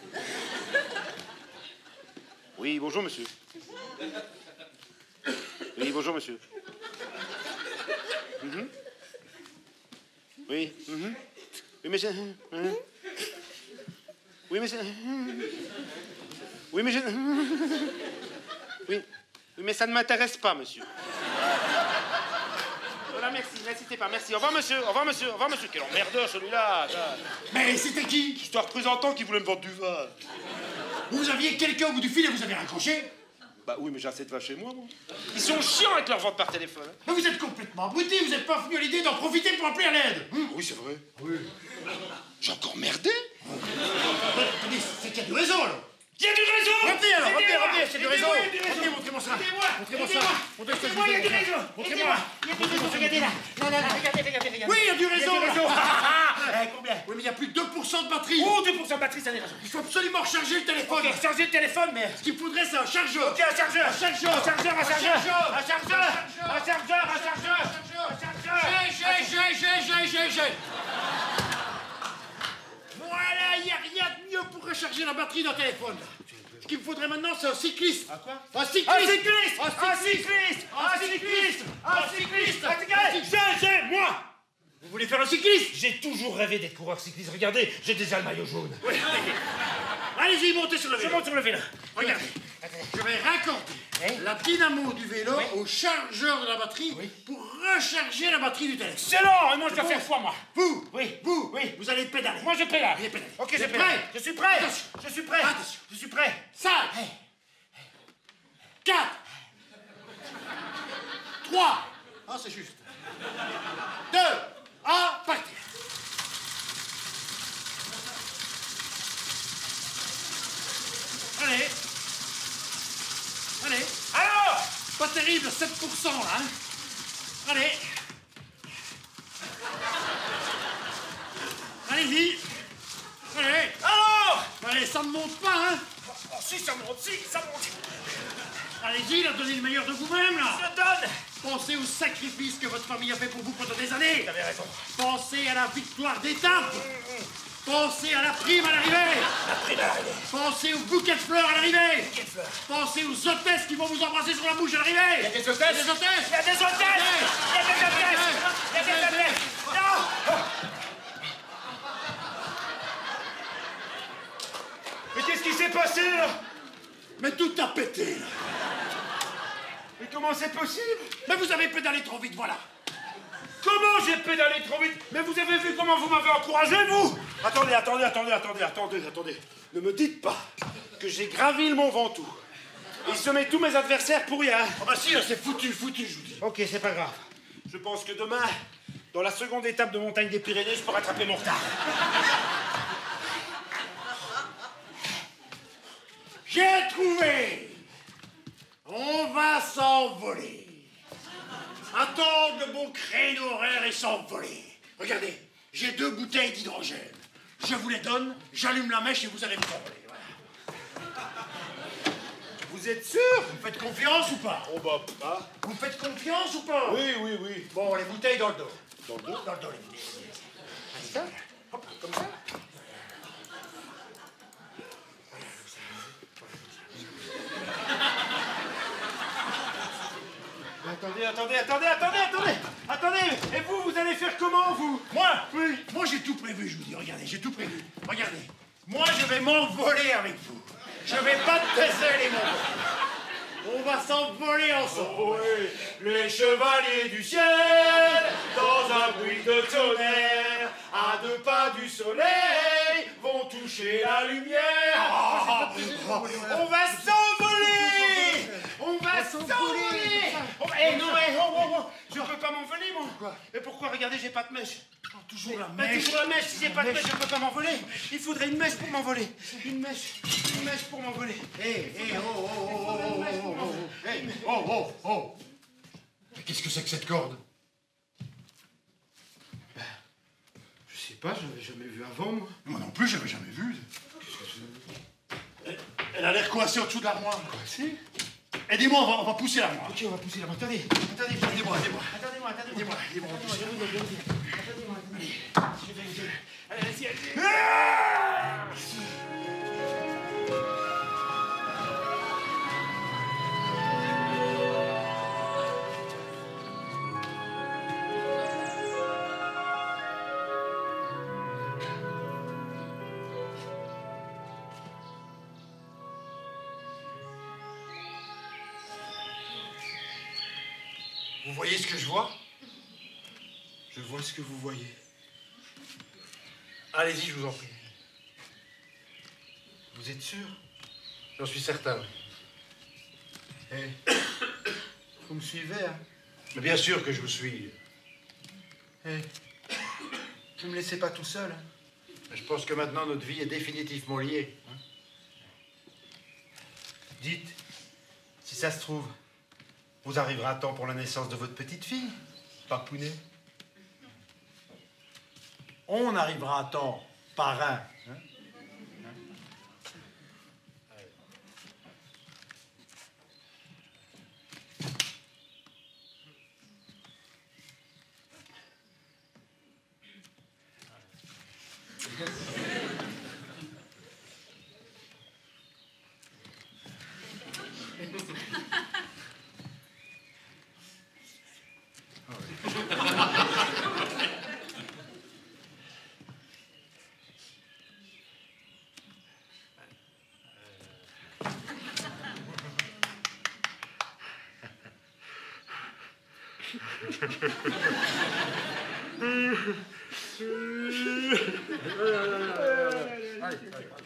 Oui, bonjour, monsieur. Oui, bonjour, monsieur. Mhm. Oui. Mhm. Oui, mais c'est... Mhm. Oui, mais c'est... Oui, mais je... Oui. Oui, mais ça ne m'intéresse pas, monsieur. Voilà, merci, n'insistez pas, merci. Au revoir, monsieur, au revoir, monsieur, au revoir, monsieur. Quel emmerdeur, celui-là. Mais c'était qui? C'est un représentant qui voulait me vendre du vin. Vous aviez quelqu'un au bout du fil et vous avez raccroché? Bah oui, mais j'ai assez de vin chez moi, moi. Ils sont chiants avec leur vente par téléphone. Mais vous êtes complètement abruti, vous n'êtes pas venu à l'idée d'en profiter pour appeler à l'aide. Hum. Oui, c'est vrai. Oui. J'ai encore merdé. Attendez, c'est qu'il y a du réseau, là. Il y a du réseau! Revenez alors, revenez, revenez, c'est du réseau. Aidez-moi, il y a du réseau. Revenez, montrez-moi ça. Aidez-moi, Montrez-moi ça. aidez-moi. Montrez-moi ça. Aidez-moi, il y a du réseau. Montrez-moi. Il y a du réseau, regardez là. Là, là, là, regardez, regardez, regardez. Oui, il y a du réseau, Il y a du là. réseau. Eh, combien? Oui, mais il y a plus de deux pour cent de batterie. Oh, deux pour cent de batterie, ça n'est pas. Il faut absolument recharger le téléphone. Ok, chargez le téléphone, mais... Ce qu'il faudrait, c'est un chargeur. Ok, un chargeur. Un chargeur. Un chargeur, un chargeur. chargeur. Un chargeur. Un chargeur, un chargeur. Un chargeur. J'ai, j'ai, j'ai, j'ai, j'ai, j'ai, j'ai. Voilà, il n'y a rien de mieux pour recharger la batterie d'un téléphone. Ce qu'il me faudrait maintenant, c'est un cycliste. Un quoi? Un cycliste. Un cycliste. Un Un cycliste. Un cycliste. Un cycliste. Un cycliste. J'ai, j'ai, moi. Vous voulez faire un cycliste? J'ai toujours rêvé d'être coureur cycliste. Regardez, j'ai déjà le maillot jaune. Oui. Allez-y, montez sur le Je vélo. monte sur le vélo. Regardez. Je vais raccorder Hein? la dynamo du vélo Oui. au chargeur de la batterie Oui. pour recharger la batterie du téléphone. Excellent. Et moi, je dois bon. faire quoi, moi? Vous, Oui. vous, Oui. vous allez pédaler. Moi, je pédale. Vous allez pédaler. Ok, Vous je êtes pédale. prêts? Je suis prêt. Attention. Je suis prêt. Attention. Je suis prêt. cinq, quatre, trois, ah c'est juste, deux, un, parti. Allez, allez, Alors, pas terrible, sept pour cent là, hein. Allez, Allez-y. Allez. Alors. Allez, ça ne monte pas, hein. Oh, si, ça monte, si, ça monte. Allez-y, là, donnez le meilleur de vous-même, là. Je donne. Pensez au sacrifice que votre famille a fait pour vous pendant des années. Vous avez raison. Pensez à la victoire d'étape. Pensez à la prime à l'arrivée. La prime à l'arrivée. Pensez au bouquet de fleurs à l'arrivée. Bouquet de fleurs. Pensez aux hôtesses qui vont vous embrasser sur la bouche à l'arrivée. Il y a des hôtesses. Des hôtesses. Il y a des hôtesses. Il y a des hôtesses. Il y a des hôtesses. Non. Mais qu'est-ce qui s'est passé, là? Mais tout a pété, là. Mais comment c'est possible? Mais vous avez pédalé trop vite, voilà. Comment j'ai pédalé trop vite? Mais vous avez vu comment vous m'avez encouragé, vous? Attendez, attendez, attendez, attendez, attendez, attendez. Ne me dites pas que j'ai gravi le Mont Ventoux. Il se met tous mes adversaires pour rien. Oh bah si, là, c'est foutu, foutu, je vous dis. Ok, c'est pas grave. Je pense que demain, dans la seconde étape de montagne des Pyrénées, je peux rattraper mon retard. J'ai trouvé. On va s'envoler. Attendre le bon créneau horaire et s'envoler. Regardez, j'ai deux bouteilles d'hydrogène. Je vous les donne, j'allume la mèche et vous allez me envoler. Voilà. Vous êtes sûr? Vous me faites confiance ou pas? Oh bah, ah. Vous me faites confiance ou pas? Oui, oui, oui. Bon, les bouteilles dans le dos. Dans le dos? Dans le dos, les bouteilles. Comme ça? Hop, comme ça? Attendez, attendez, attendez, attendez, attendez! Attendez! Et vous, vous allez faire comment, vous? Moi? Oui. Moi, j'ai tout prévu, je vous dis. Regardez, j'ai tout prévu. Regardez. Moi, je vais m'envoler avec vous. Je vais pas te laisser les mots. On va s'envoler ensemble. Oh oui, les chevaliers du ciel, dans un bruit de tonnerre, à deux pas du soleil, vont toucher la lumière. Ah, On va s'envoler! On va s'envoler! Oh, eh non, eh, oh, oh, oh, je peux pas m'envoler, moi. Pourquoi? Et pourquoi? Regardez, j'ai pas de mèche. toujours la Bah, mèche. toujours la mèche. Si j'ai pas de mèche, je peux pas m'envoler. Il faudrait une mèche pour m'envoler. Une mèche. Une mèche pour m'envoler. Hé, hé, oh, oh, oh, oh, oh, oh, oh, hey, oh, oh, oh. Mais qu'est-ce que c'est que cette corde? Je sais pas, je l'avais jamais vu avant, moi. Moi non plus, j'avais jamais vu. Elle, elle a l'air coincée au-dessous de l'armoire. Coincée? Aidez-moi, on va, on va pousser l'armoire. Ok, on va pousser l'armoire. Attendez, attendez, Aidez-moi, aidez-moi. attendez-moi, attendez-moi. Aidez-moi, aidez-moi. Attendez-moi, je vous aide, je vous aide. Attendez-moi, attendez. Je vais vous aider. Allez, allez-y, allez-y. Vous voyez ce que je vois? Je vois ce que vous voyez. Allez-y, je vous en prie. Vous êtes sûr? J'en suis certain. Eh, vous me suivez, hein? Mais bien sûr que je vous suis. Eh, vous me laissez pas tout seul, hein? Mais je pense que maintenant notre vie est définitivement liée. Hein? Dites, si ça se trouve, vous arriverez à temps pour la naissance de votre petite fille, Papounet. On arrivera à temps, parrain. Hein? Allez, allez, allez.